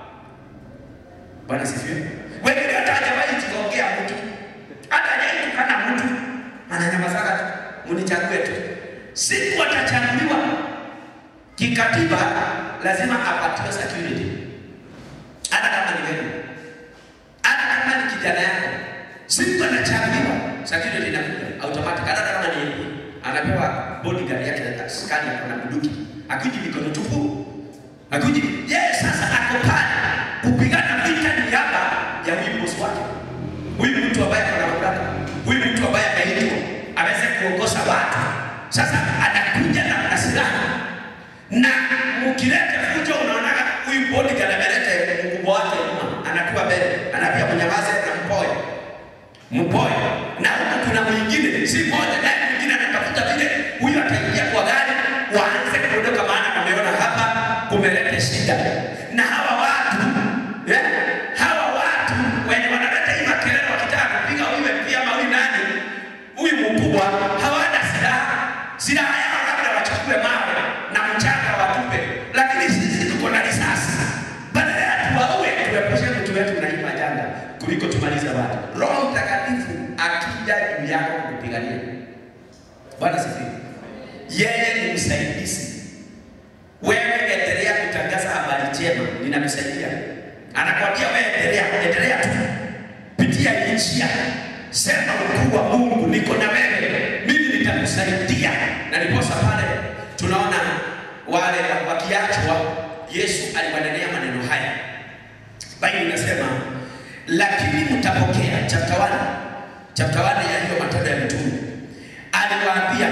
Bwana sifiwe. Wengine hata hajawahi kuongea mtu, hata hajawahi kana mtu, ananyamaza tu, mnichague tu. Siku atachaguliwa kikatiba lazima apatiwe security. Hata kama ni wewe, hata kama ni kijana yako, siku anachaguliwa security inakuja automatic. Hata kama ni yeye anapewa bodyguard yake na askari na bunduki, akiji mikono tupu, akiji yeye sasa ako pale kupigana vita ni hapa ya huyu boss wake, huyu mtu ambaye ana mamlaka, huyu mtu ambaye ameitwa aweze kuongoza watu. Sasa anakuja na silaha, na mkileta fujo unaona huyu bodyguard ameleta mkubwa wake nyuma, anakuwa mbele, anaambia mnyamaze na mpoe mpoe, na huko kuna mwingine si moja, na mwingine anatafuta vile huyu ataingia kwa gari waanze kuondoka, maana ameona hapa kumeleta shida. Na hawa watu eh, hawa watu wenye wanaleta hii makelele wakitaka kupiga huyu pia ama huyu nani huyu mkubwa, hawana silaha. Silaha yao labda wachukue mawe na mchanga watupe, lakini sisi tuko na risasi. Badala ya tuwaue tuepushe mtu wetu na hii majanga kuliko tumaliza watu. Roho Mtakatifu akija juu yako kupigania. Bwana sifiwe. Yeye ni msaidizi. Wewe endelea kutangaza habari njema, ninakusaidia. Anakuambia wewe endelea, endelea tu. Pitia njia. Sema ukuu wa Mungu niko na wewe. Mimi nitakusaidia. Na ndiposa pale tunaona wale wakiachwa Yesu aliwanenea maneno haya. Biblia inasema lakini mtapokea, chapter one, chapter one ya hiyo Matendo ya Mitume. Aliwaambia,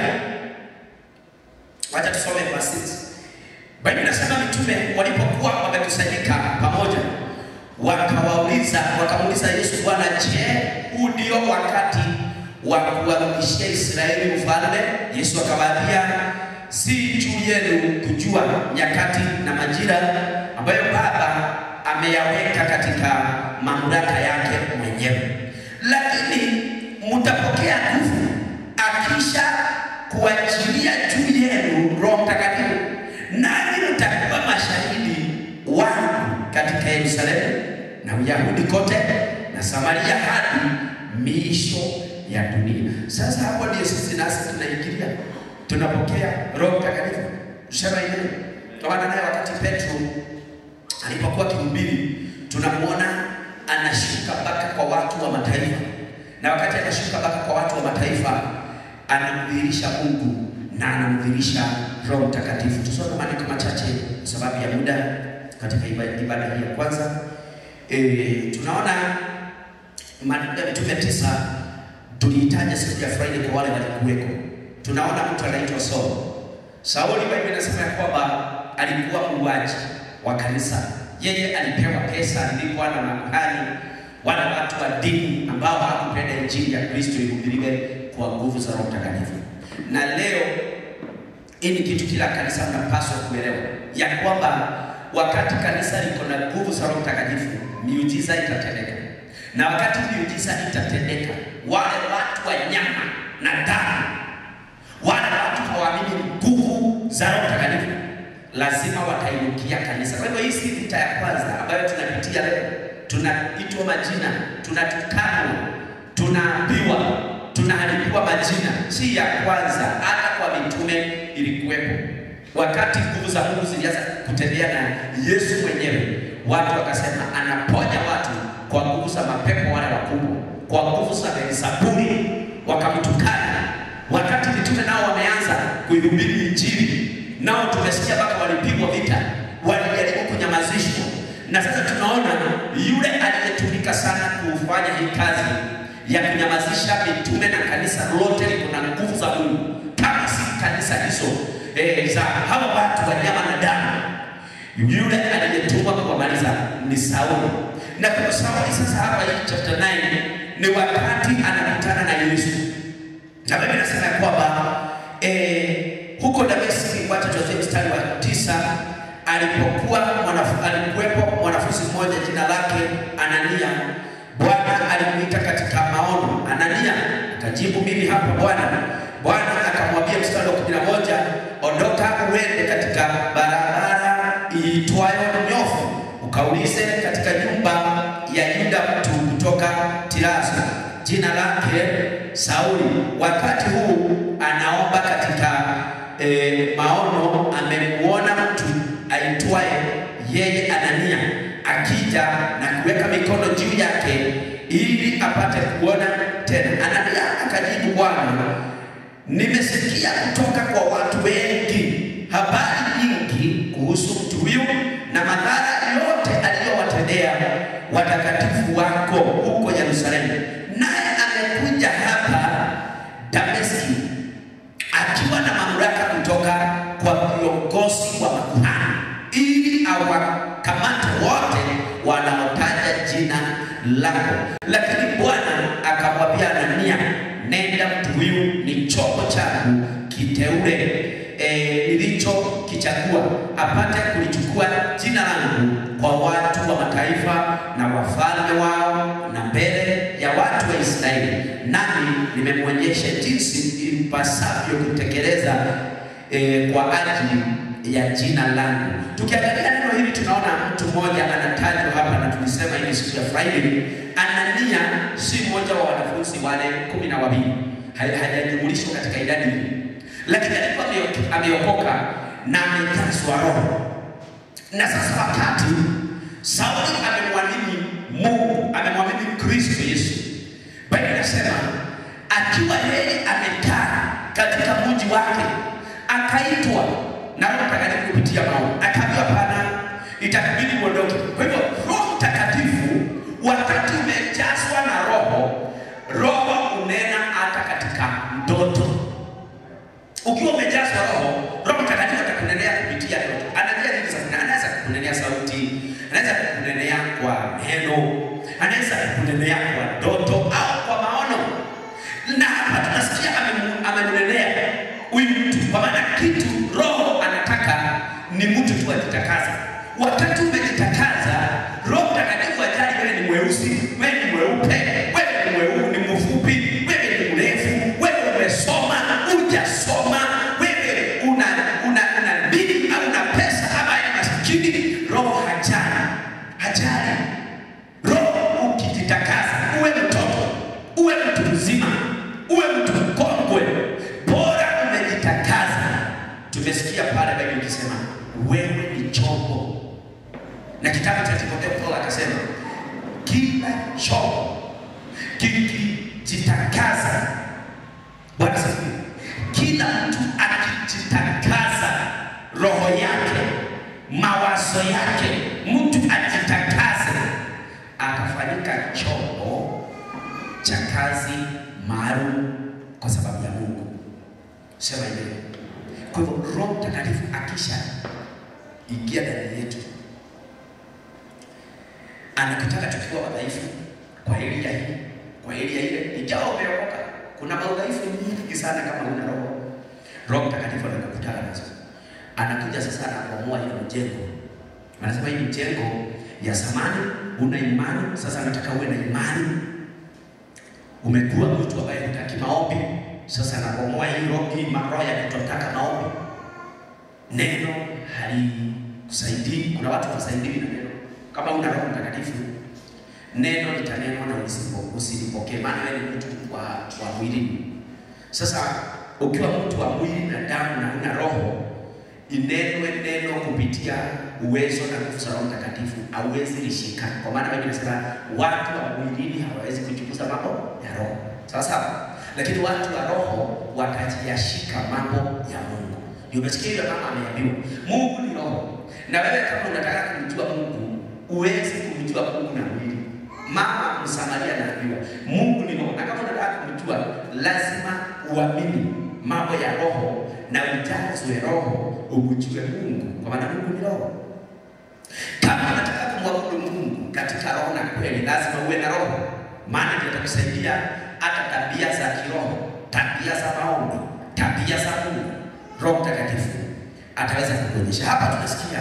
wacha tusome verse six. Biblia inasema mitume walipokuwa wamekusanyika pamoja, wakawauliza wakamuuliza Yesu, Bwana, je, huu ndio wakati wa kuwarudishia Israeli ufalme? Yesu akawaambia, si juu yenu kujua nyakati na majira ambayo Baba ameyaweka katika mamlaka yake mwenyewe, lakini mtapokea nguvu akisha kuachilia juu yenu Roho Mtakatifu, nanyi mtakuwa mashahidi wangu katika Yerusalemu na Uyahudi kote na Samaria hadi miisho ya dunia. Sasa hapo ndio sisi nasi tunaingilia, tunapokea Roho Mtakatifu. Tuseme hivi, kama naye wakati Petro alipokuwa kihubiri, tunamuona anashuka mpaka kwa watu wa mataifa, na wakati anashuka mpaka kwa watu wa mataifa anamdhihirisha Mungu na anamdhihirisha Roho Mtakatifu. Tusome maandiko machache kwa sababu ya muda katika ibada hii ya kwanza. E, tunaona Matendo ya Mitume tisa tulihitaji siku ya Friday kwa wale walikuweko. Tunaona mtu anaitwa Saul. Sauli Biblia inasema kwamba alikuwa muuaji wa kanisa. Yeye alipewa pesa, alikuwa na makuhani, wale watu wa dini ambao hawakupenda injili ya Kristo ihubiriwe kwa nguvu za Roho Mtakatifu. Na leo hii ni kitu kila kanisa mnapaswa kuelewa ya kwamba wakati kanisa liko na nguvu za Roho Mtakatifu, miujiza itatendeka. Na wakati miujiza itatendeka, wale watu wa nyama na damu, wale watu hawaamini nguvu za Roho Mtakatifu, lazima watainukia kanisa. Kwa hivyo hii si vita ya kwanza ambayo tunapitia leo. Tunaitwa majina, tunatukanwa, tunaambiwa, tunaharibiwa majina. Si ya kwanza, hata kwa mitume ilikuwepo. Wakati nguvu za Mungu zilianza kutembea na Yesu mwenyewe, watu wakasema anaponya watu kwa nguvu za mapepo wale wakubwa, kwa nguvu za Beelzebuli, wakamtukana. Wakati mitume nao wameanza kuihubiri injili, nao tumesikia mpaka walipigwa vita, walijaribu kunyamazishwa. Na sasa tunaona yule aliyetumika sana kufanya hii kazi ya kunyamazisha mitume na kanisa lote liko na nguvu za Mungu. Kama si kanisa hizo eh, za hawa watu wa nyama na damu, yule aliyetumwa kuwamaliza ni Sauli. Na kwa Sauli sasa hapa hii chapter nine ni wakati anakutana na Yesu. Na Biblia inasema kwamba eh, huko Dameski, wacha tuanze mstari wa tisa, alipokuwa mwanafunzi alikuwepo mwanafunzi mmoja jina lake Anania. Bwana alimuita katika maono. Anania akajibu, mimi hapa Bwana. Bwana akamwambia mstari wa kumi na moja, ondoka uende katika barabara iitwayo Nyofu, ukaulize katika nyumba ya Yuda mtu kutoka Tiraso, jina lake Sauli. Wakati huu anaomba katika e, maono, amemuona mtu aitwaye yeye Anania akija na kuweka mikono juu yake ili apate kuona tena. Anania akajibu, Bwana, nimesikia kutoka kwa watu wengi habari nyingi kuhusu mtu huyu na madhara yote aliyowatendea watakatifu wako huko Yerusalemu. Naye amekuja hapa Dameski akiwa na mamlaka kutoka kwa viongozi wa makuhani ili awakamate wote wanaotaja jina lako. Lakini Bwana akamwambia Anania, nenda, mtu huyu ni chombo changu kiteule e, nilichokichagua apate kulichukua jina langu kwa watu wa mataifa na wafalme wao na mbele ya watu wa Israeli, nami nimemwonyesha jinsi impasavyo kutekeleza e, kwa ajili ya jina langu. Tukiangalia neno hili tunaona mtu mmoja anatajwa hapa, na tulisema hili siku ya Friday. Anania si mmoja wa wanafunzi wale kumi na wawili, hajajumulishwa katika idadi hii, lakini alikuwa ameokoka na amejazwa Roho. Na sasa wakati Sauli amemwamini Mungu, amemwamini Kristo Yesu, Biblia inasema akiwa yeye amekaa katika mji wake, akaitwa na Roho Mtakatifu kupitia maono, akaambiwa pana itakubidi uondoke. Kwa hivyo Roho Mtakatifu, wakati umejazwa na Roho, Roho unena hata katika ndoto. Ukiwa umejazwa Roho, Roho Mtakatifu atakunenea kupitia ndoto. Anajua nini sasa? Anaweza kukunenea sauti, anaweza kukunenea kwa neno, anaweza kukunenea kwa ndoto au kwa maono. Na hapa tunasikia amenenea huyu mtu, kwa maana kitu Roho anataka ni mtu tu ajitakaze. Wakati umejitakaza, Roho Mtakatifu ajali wewe ni mweusi, wewe ni mweupe, wewe ni mweu, ni mfupi, wewe ni mrefu, wewe umesoma, hujasoma, wewe una una una bidii au una pesa ama ni maskini, Roho hajali. Hajali. Roho ukijitakaza, uwe mtoto, uwe mtu mzima, uwe mtu mkongwe, bora umejitakaza. Tumesikia pale Biblia ikisema wewe ni chombo. Na kitabu cha Timotheo Paulo akasema kila chombo kikijitakaza, Bwana sifiwe, kila mtu akijitakaza roho yake, mawazo yake, mtu ajitakaze, akafanyika chombo cha kazi maalum kwa sababu ya Mungu. Sema hivyo. Kwa hivyo Roho Mtakatifu akisha ingia ndani yetu, anakutaka tukiwa wadhaifu kwa elia hii, kwa elia ile, ingawa umeokoka, kuna madhaifu nyingi sana kama una roho. Roho Mtakatifu anakutana nazo. Anakuja sasa anabomoa ile mjengo. Anasema hii mjengo ya zamani, una imani, sasa anataka uwe na imani. Umekuwa mtu ambaye hutaki maombi, sasa anabomoa hii roho, hii roho ya kutotaka maombi. Neno halikusaidii. Kuna watu wasaidiwi na neno. Kama una Roho Mtakatifu, neno litanenwa na usilipokee, maana wewe ni mtu wa, wa mwili. Sasa ukiwa mtu wa mwili na damu na una roho, inenwe neno kupitia uwezo na nguvu za Roho Mtakatifu, hauwezi lishika. Kwa maana wewe unasema watu wa mwilini hawawezi kuchunguza mambo ya roho. Sawa sawa? Lakini watu wa roho watajiyashika mambo ya Mungu. Ndio umesikia ile mama ameambiwa, Mungu ni roho. Na wewe kama unataka kumjua Mungu, uwezi kumjua Mungu na mwili. Mama Msamaria anaambiwa, Mungu ni roho. Na kama unataka kumjua, lazima uamini mambo ya roho na ujazwe roho umjue Mungu, kwa maana Mungu ni roho. Kama unataka kumwabudu Mungu katika roho na kweli, lazima uwe na roho. Maana ndio itakusaidia hata tabia za kiroho, tabia za maombi, tabia za Mungu. Roho Mtakatifu ataweza kukuonyesha. Hapa tunasikia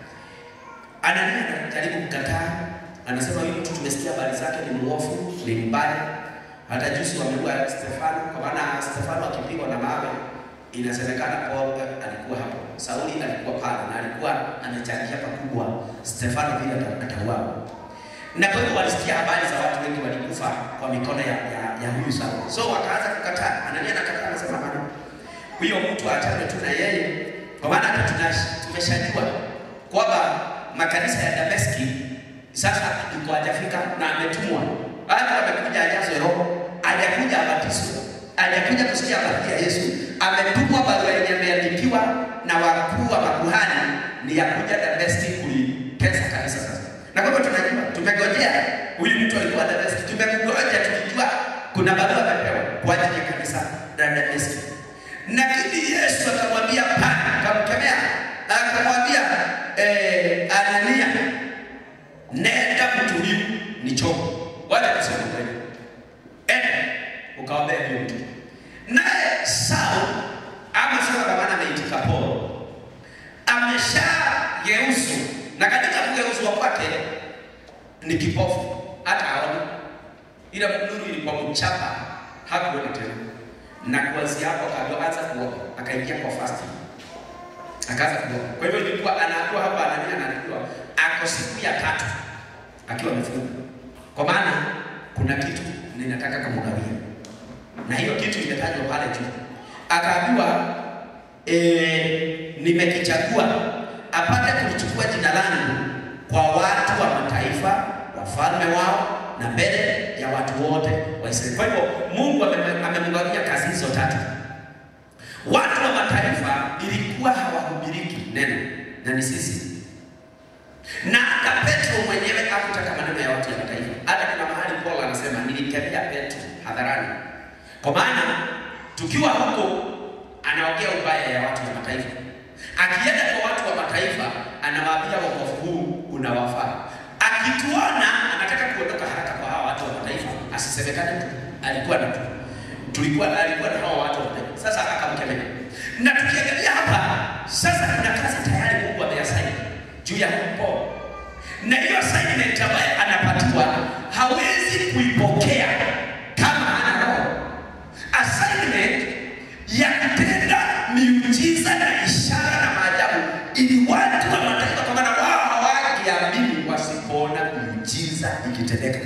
Anania anajaribu kukataa. Anasema huyu mtu tumesikia habari zake ni muovu, ni mbaya. Hata juzi wameua Stefano, kwa maana Stefano akipigwa na mawe, inasemekana Paul alikuwa hapo. Sauli alikuwa pale na alikuwa amechangia pakubwa Stefano vile atauawa. Na kwa hiyo walisikia habari za watu wengi walikufa kwa mikono ya ya, ya huyu Sauli. So wakaanza kukataa. Anania anakataa, anasema bana, huyo mtu achane tu na yeye, kwa maana hata tumeshajua kwamba makanisa ya Dameski sasa iko hajafika na ametumwa. Hata amekuja ajazwe roho, hajakuja abatizwe, hajakuja kusikia habari ya Yesu. Ametumwa barua yenye imeandikiwa na wakuu wa makuhani ni ya kuja Dameski kulitesa kanisa sasa. Na kwa hivyo tunajua, tumegojea huyu mtu alikuwa Dameski, tumegojea tukijua kuna barua amepewa kwa ajili ya kanisa la Dameski. Lakini Yesu akamwambia pana, akamkemea, akamwambia eh, Anania, nenda mtu huyu ni chombo. Wala kusema kweli. Enda ukaombea huyo mtu. Naye Saul ama sasa kwa maana ameitika Paul, ameshageuzwa, na katika kugeuzwa kwake ni kipofu, hata haoni. Ila nuru ilipomchapa hakuona tena. Na kuanzia hapo akaanza kuomba, akaingia kwa fasting. Akaanza kuomba. Kwa hivyo ilikuwa anaambiwa hapa Anania anaambiwa ako siku ya tatu akiwa amefunga. Kwa maana kuna kitu ninataka kumgawia. Na hiyo kitu imetajwa pale juu. Akaambiwa eh, nimekichagua apate kulichukua jina langu kwa watu wa mataifa, wafalme wao na mbele ya watu wote wa Israeli. Kwa hivyo Mungu amemgawia kazi hizo tatu. Watu wa mataifa ilikuwa hawahubiriki neno, na ni sisi. Na hata Petro mwenyewe hakutaka maneno ya watu wa mataifa. Hata kuna mahali Paul anasema nilikemea Petro hadharani. Kwa maana tukiwa huko anaongea ubaya ya watu wa mataifa. Akienda kwa watu wa mataifa anawaambia wokovu huu unawafaa. Akituona anataka kuondoka haraka kwa hawa watu wa mataifa, asisemekane tu alikuwa na tu. Tulikuwa alikuwa na hawa watu wa mataifa. Sasa akamkemea. Na tukiangalia hapa sasa kuna kazi tayari Mungu ameyasaini juu ya Paul. Na hiyo assignment ambayo anapatiwa hawezi kuipokea kama hana roho. Assignment ya kutenda miujiza na ishara na maajabu ili watu wa mataifa, kwa maana wao hawajiamini wasipoona miujiza ikitendeka.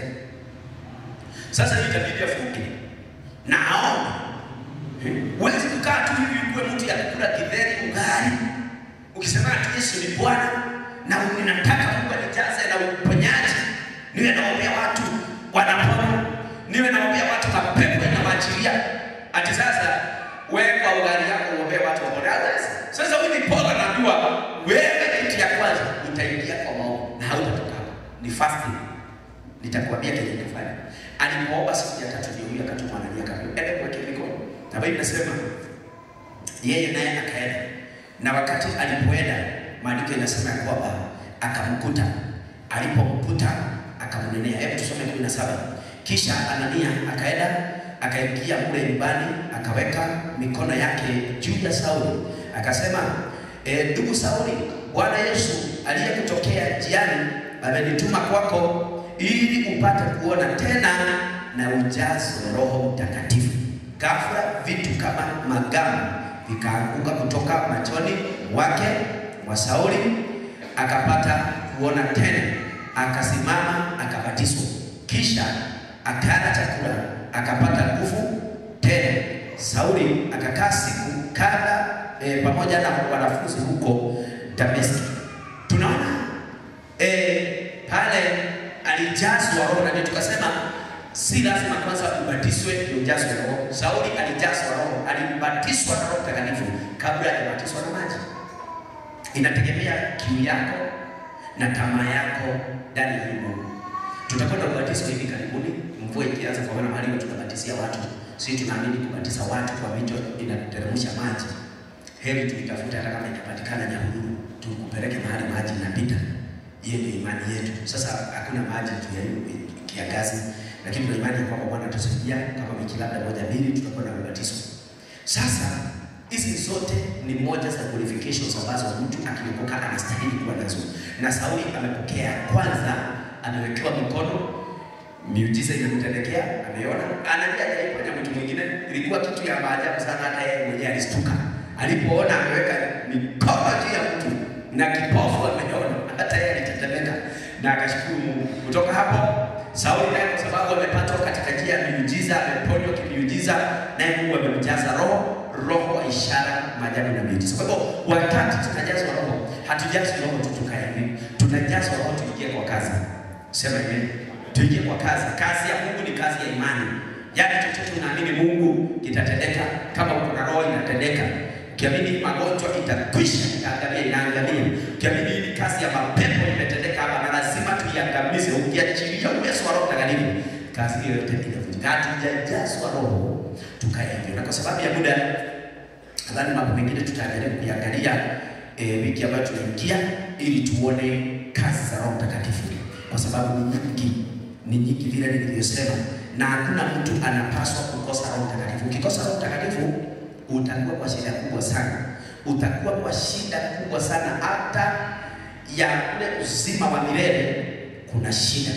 Sasa hii itabidi afunge na aombe. Huwezi kukaa tu hivi uwe mtu ya kula kidheri ugali ukisema ati Yesu ni Bwana na ninataka Mungu anijaze na uponyaji, niwe naombea watu wanapona, niwe naombea watu mapepo yanawaachilia. Ati sasa wewe kwa ugali yako uombee watu wapone. Sasa huyu ni Paulo anaambiwa wewe kitu ya kwanza utaingia kwa maombi na hautatoka. Ni fasting. Nitakwambia kile kifanya. Alipoomba siku ya tatu ndio huyo akatumwa Anania akaenda ende kwa mikono. Na Biblia inasema yeye naye akaenda. Na wakati alipoenda, maandiko inasema kwamba akamkuta. Alipomkuta akamnenea. Hebu tusome kumi na saba. Kisha Anania akaenda akaingia mle nyumbani, akaweka mikono yake juu ya Sauli. Akasema, e, ndugu Sauli, Bwana Yesu aliyekutokea njiani amenituma kwako ili upate kuona tena na ujazo Roho Mtakatifu. Ghafla vitu kama magamu vikaanguka kutoka machoni wake wa Sauli, akapata kuona tena, akasimama, akabatizwa. Kisha akala chakula, akapata nguvu tena. Sauli akakaa siku kadha e, pamoja na wanafunzi huko Dameski. Tunaona e, pale alijazwa Roho, na tukasema si lazima kwanza ubatizwe ndio ujazwe Roho. Sauli alijazwa Roho, alibatizwa na Roho Mtakatifu kabla ya kubatizwa na maji. Inategemea kiu yako na tamaa yako ndani ya Mungu. Tutakwenda kubatizwa hivi karibuni, mvua ikianza, kwa maana mahali tunabatizia watu. Sisi tunaamini kubatiza watu kwa mito inateremsha maji. Heri tuitafuta hata kama itapatikana Nyahururu, tukupeleke mahali maji yanapita. Hiyo ndio imani yetu. Sasa hakuna maji tu ya kiangazi, lakini tuna imani kwamba Bwana atasaidia kama wiki labda moja mbili tutakuwa na ubatizo. Sasa hizi zote ni moja za qualifications ambazo mtu akiokoka anastahili kuwa nazo. Na Sauli amepokea kwanza, amewekewa mikono, miujiza inamtendekea, ameona. Anania alifanya mtu mwingine, ilikuwa kitu ya maajabu sana, hata yeye mwenyewe alistuka. Alipoona ameweka mikono juu ya mtu na kipofu ameona, hata yeye alitetemeka na akashukuru Mungu. Kutoka hapo Sauli naye, kwa sababu amepatwa katika njia ya miujiza, ameponywa kimiujiza, naye Mungu amemjaza roho, roho wa ishara, maajabu na miujiza. Kwa hivyo wakati tunajazwa roho, hatujazwi roho tu tukae hivi, tunajazwa roho tuingie kwa kazi. Sema amen. Tuingie kwa kazi. Kazi ya Mungu ni kazi ya imani. Yaani chochote tunaamini Mungu kitatendeka, kama uko na roho inatendeka. Ukiamini magonjwa itakwisha, itaangamia, inaangamia. Ukiamini ni kazi ya mapepo imetendeka hapa na lazima tuiangamize, ukiachilia uwezo wa Roho Mtakatifu, kazi hiyo yote inavunjika. Hatujajazwa roho tukae hivyo. Na kwa sababu ya muda, nadhani mambo mengine tutaendelea kuangalia e, wiki ambayo tunaingia, ili tuone kazi za Roho Mtakatifu, kwa sababu ni nyingi, ni nyingi vile nilivyosema, na hakuna mtu anapaswa kukosa Roho Mtakatifu. Ukikosa Roho Mtakatifu utakuwa kwa shida kubwa sana. Utakuwa kwa shida kubwa sana, hata ya ule uzima wa milele kuna shida.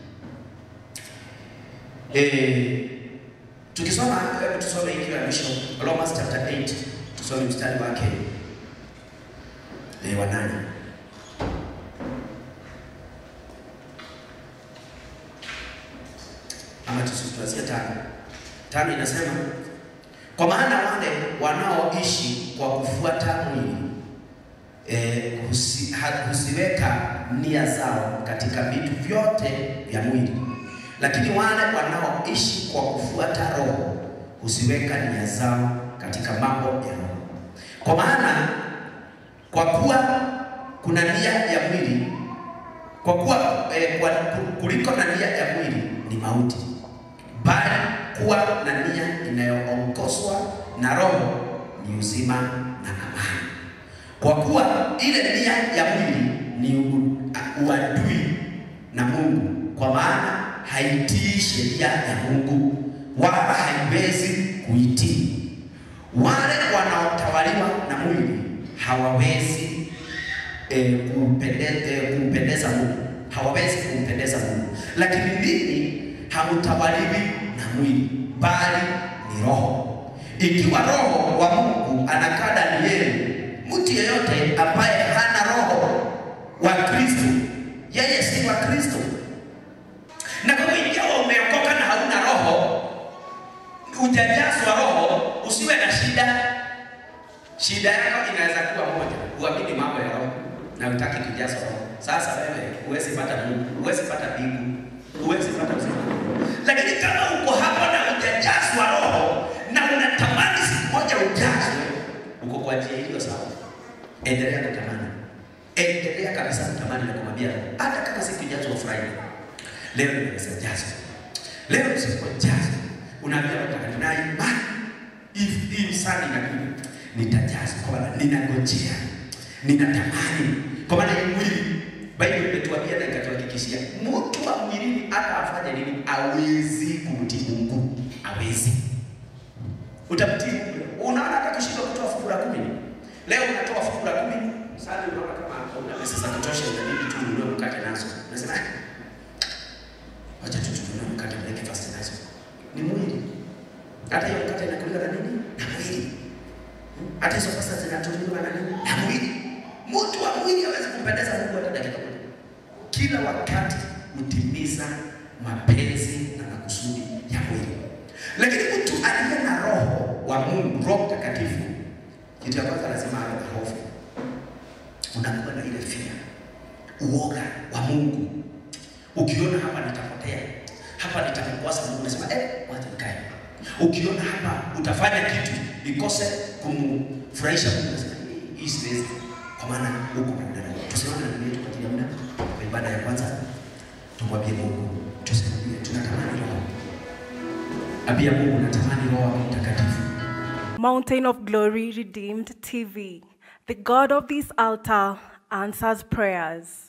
Eh, tukisoma, hebu tusome ikiwa mwisho Romans chapter eight, tusome mstari wake eh wa nane. Ama tusituazie tano. Tano inasema, kwa maana wale wanaoishi kwa kufuata mwili eh, husi, husiweka nia zao katika vitu vyote vya mwili, lakini wale wanaoishi kwa kufuata roho husiweka nia zao katika mambo ya roho. Kwa maana kwa kuwa kuna nia ya mwili, kwa kuwa eh, kwa, kuliko na nia ya mwili ni mauti, bali kuwa na nia inayoongozwa na roho ni uzima na amani. Kwa kuwa ile nia ya mwili ni uadui na Mungu, kwa maana haitii sheria ya Mungu, wala haiwezi kuitii. Wale wanaotawaliwa na mwili hawawezi eh, kumpendeza, kumpendeza Mungu, hawawezi kumpendeza Mungu. Lakini ninyi hamtawaliwi na mwili, bali ni roho. Ikiwa roho wa Mungu anakaa ndani yenu, mtu yeyote ambaye hana roho wa Kristo, yeye si wa Kristo. Na kama ingawa umeokoka na hauna roho, hujajazwa roho, usiwe na shida. Shida yako inaweza kuwa moja, uamini mambo ya roho na utaki kujazwa roho. Sasa wewe huwezi pata Mungu, huwezi pata mbingu, huwezi pata uzima. Lakini kama uko hapa na hujajazwa roho na unatamani siku moja ujazwe, uko kwa njia hiyo sawa. Endelea kutamani. Endelea kabisa kutamani na kumwambia, hata kama sikujazwa ufurahi. Leo nimejazwa. Leo usipojaza unaambia Roho na imani if hii sana inakuja nitajaza kwa maana ninangojea, ninatamani kwa maana mwili Biblia imetuambia na ikatuhakikishia mtu wa mwilini hata afanye nini hawezi kumtii Mungu, hawezi. Utamtii Mungu. Unaona hata kushindwa kutoa fungu la kumi. Leo unatoa fungu la kumi, sasa unaona kama una pesa za kutosha inabidi tu ununue mkate nazo. Unasema acha tu tununue mkate breakfast nazo. Ni mwili. Hata hiyo mkate inakuliwa na nini? Na mwili. Hata hizo pesa zinatumiwa na nini? Na mwili. Mtu wa mwili hawezi kumpendeza Mungu hata dakika moja. Kila wakati utimiza mapenzi na makusudi ya mwili. Lakini mtu aliye na roho wa Mungu, Roho Mtakatifu, kitu ya kwanza lazima awe na hofu. Unakuwa na ile fear, uoga wa Mungu. Ukiona hapa nitapotea, hapa nitakosa Mungu, unasema eh, wacha nikae. Ukiona hapa utafanya kitu ikose kumfurahisha Mungu, unasema hii siwezi, kwa maana uko na ndani. Tusimame na Biblia kwa ajili ya muda wa ibada ya kwanza. Tumwambie Mungu, tusimame, tunatamani roho. Abia Mungu, natamani Roho Mtakatifu. Mountain of Glory Redeemed T V. The God of this altar answers prayers.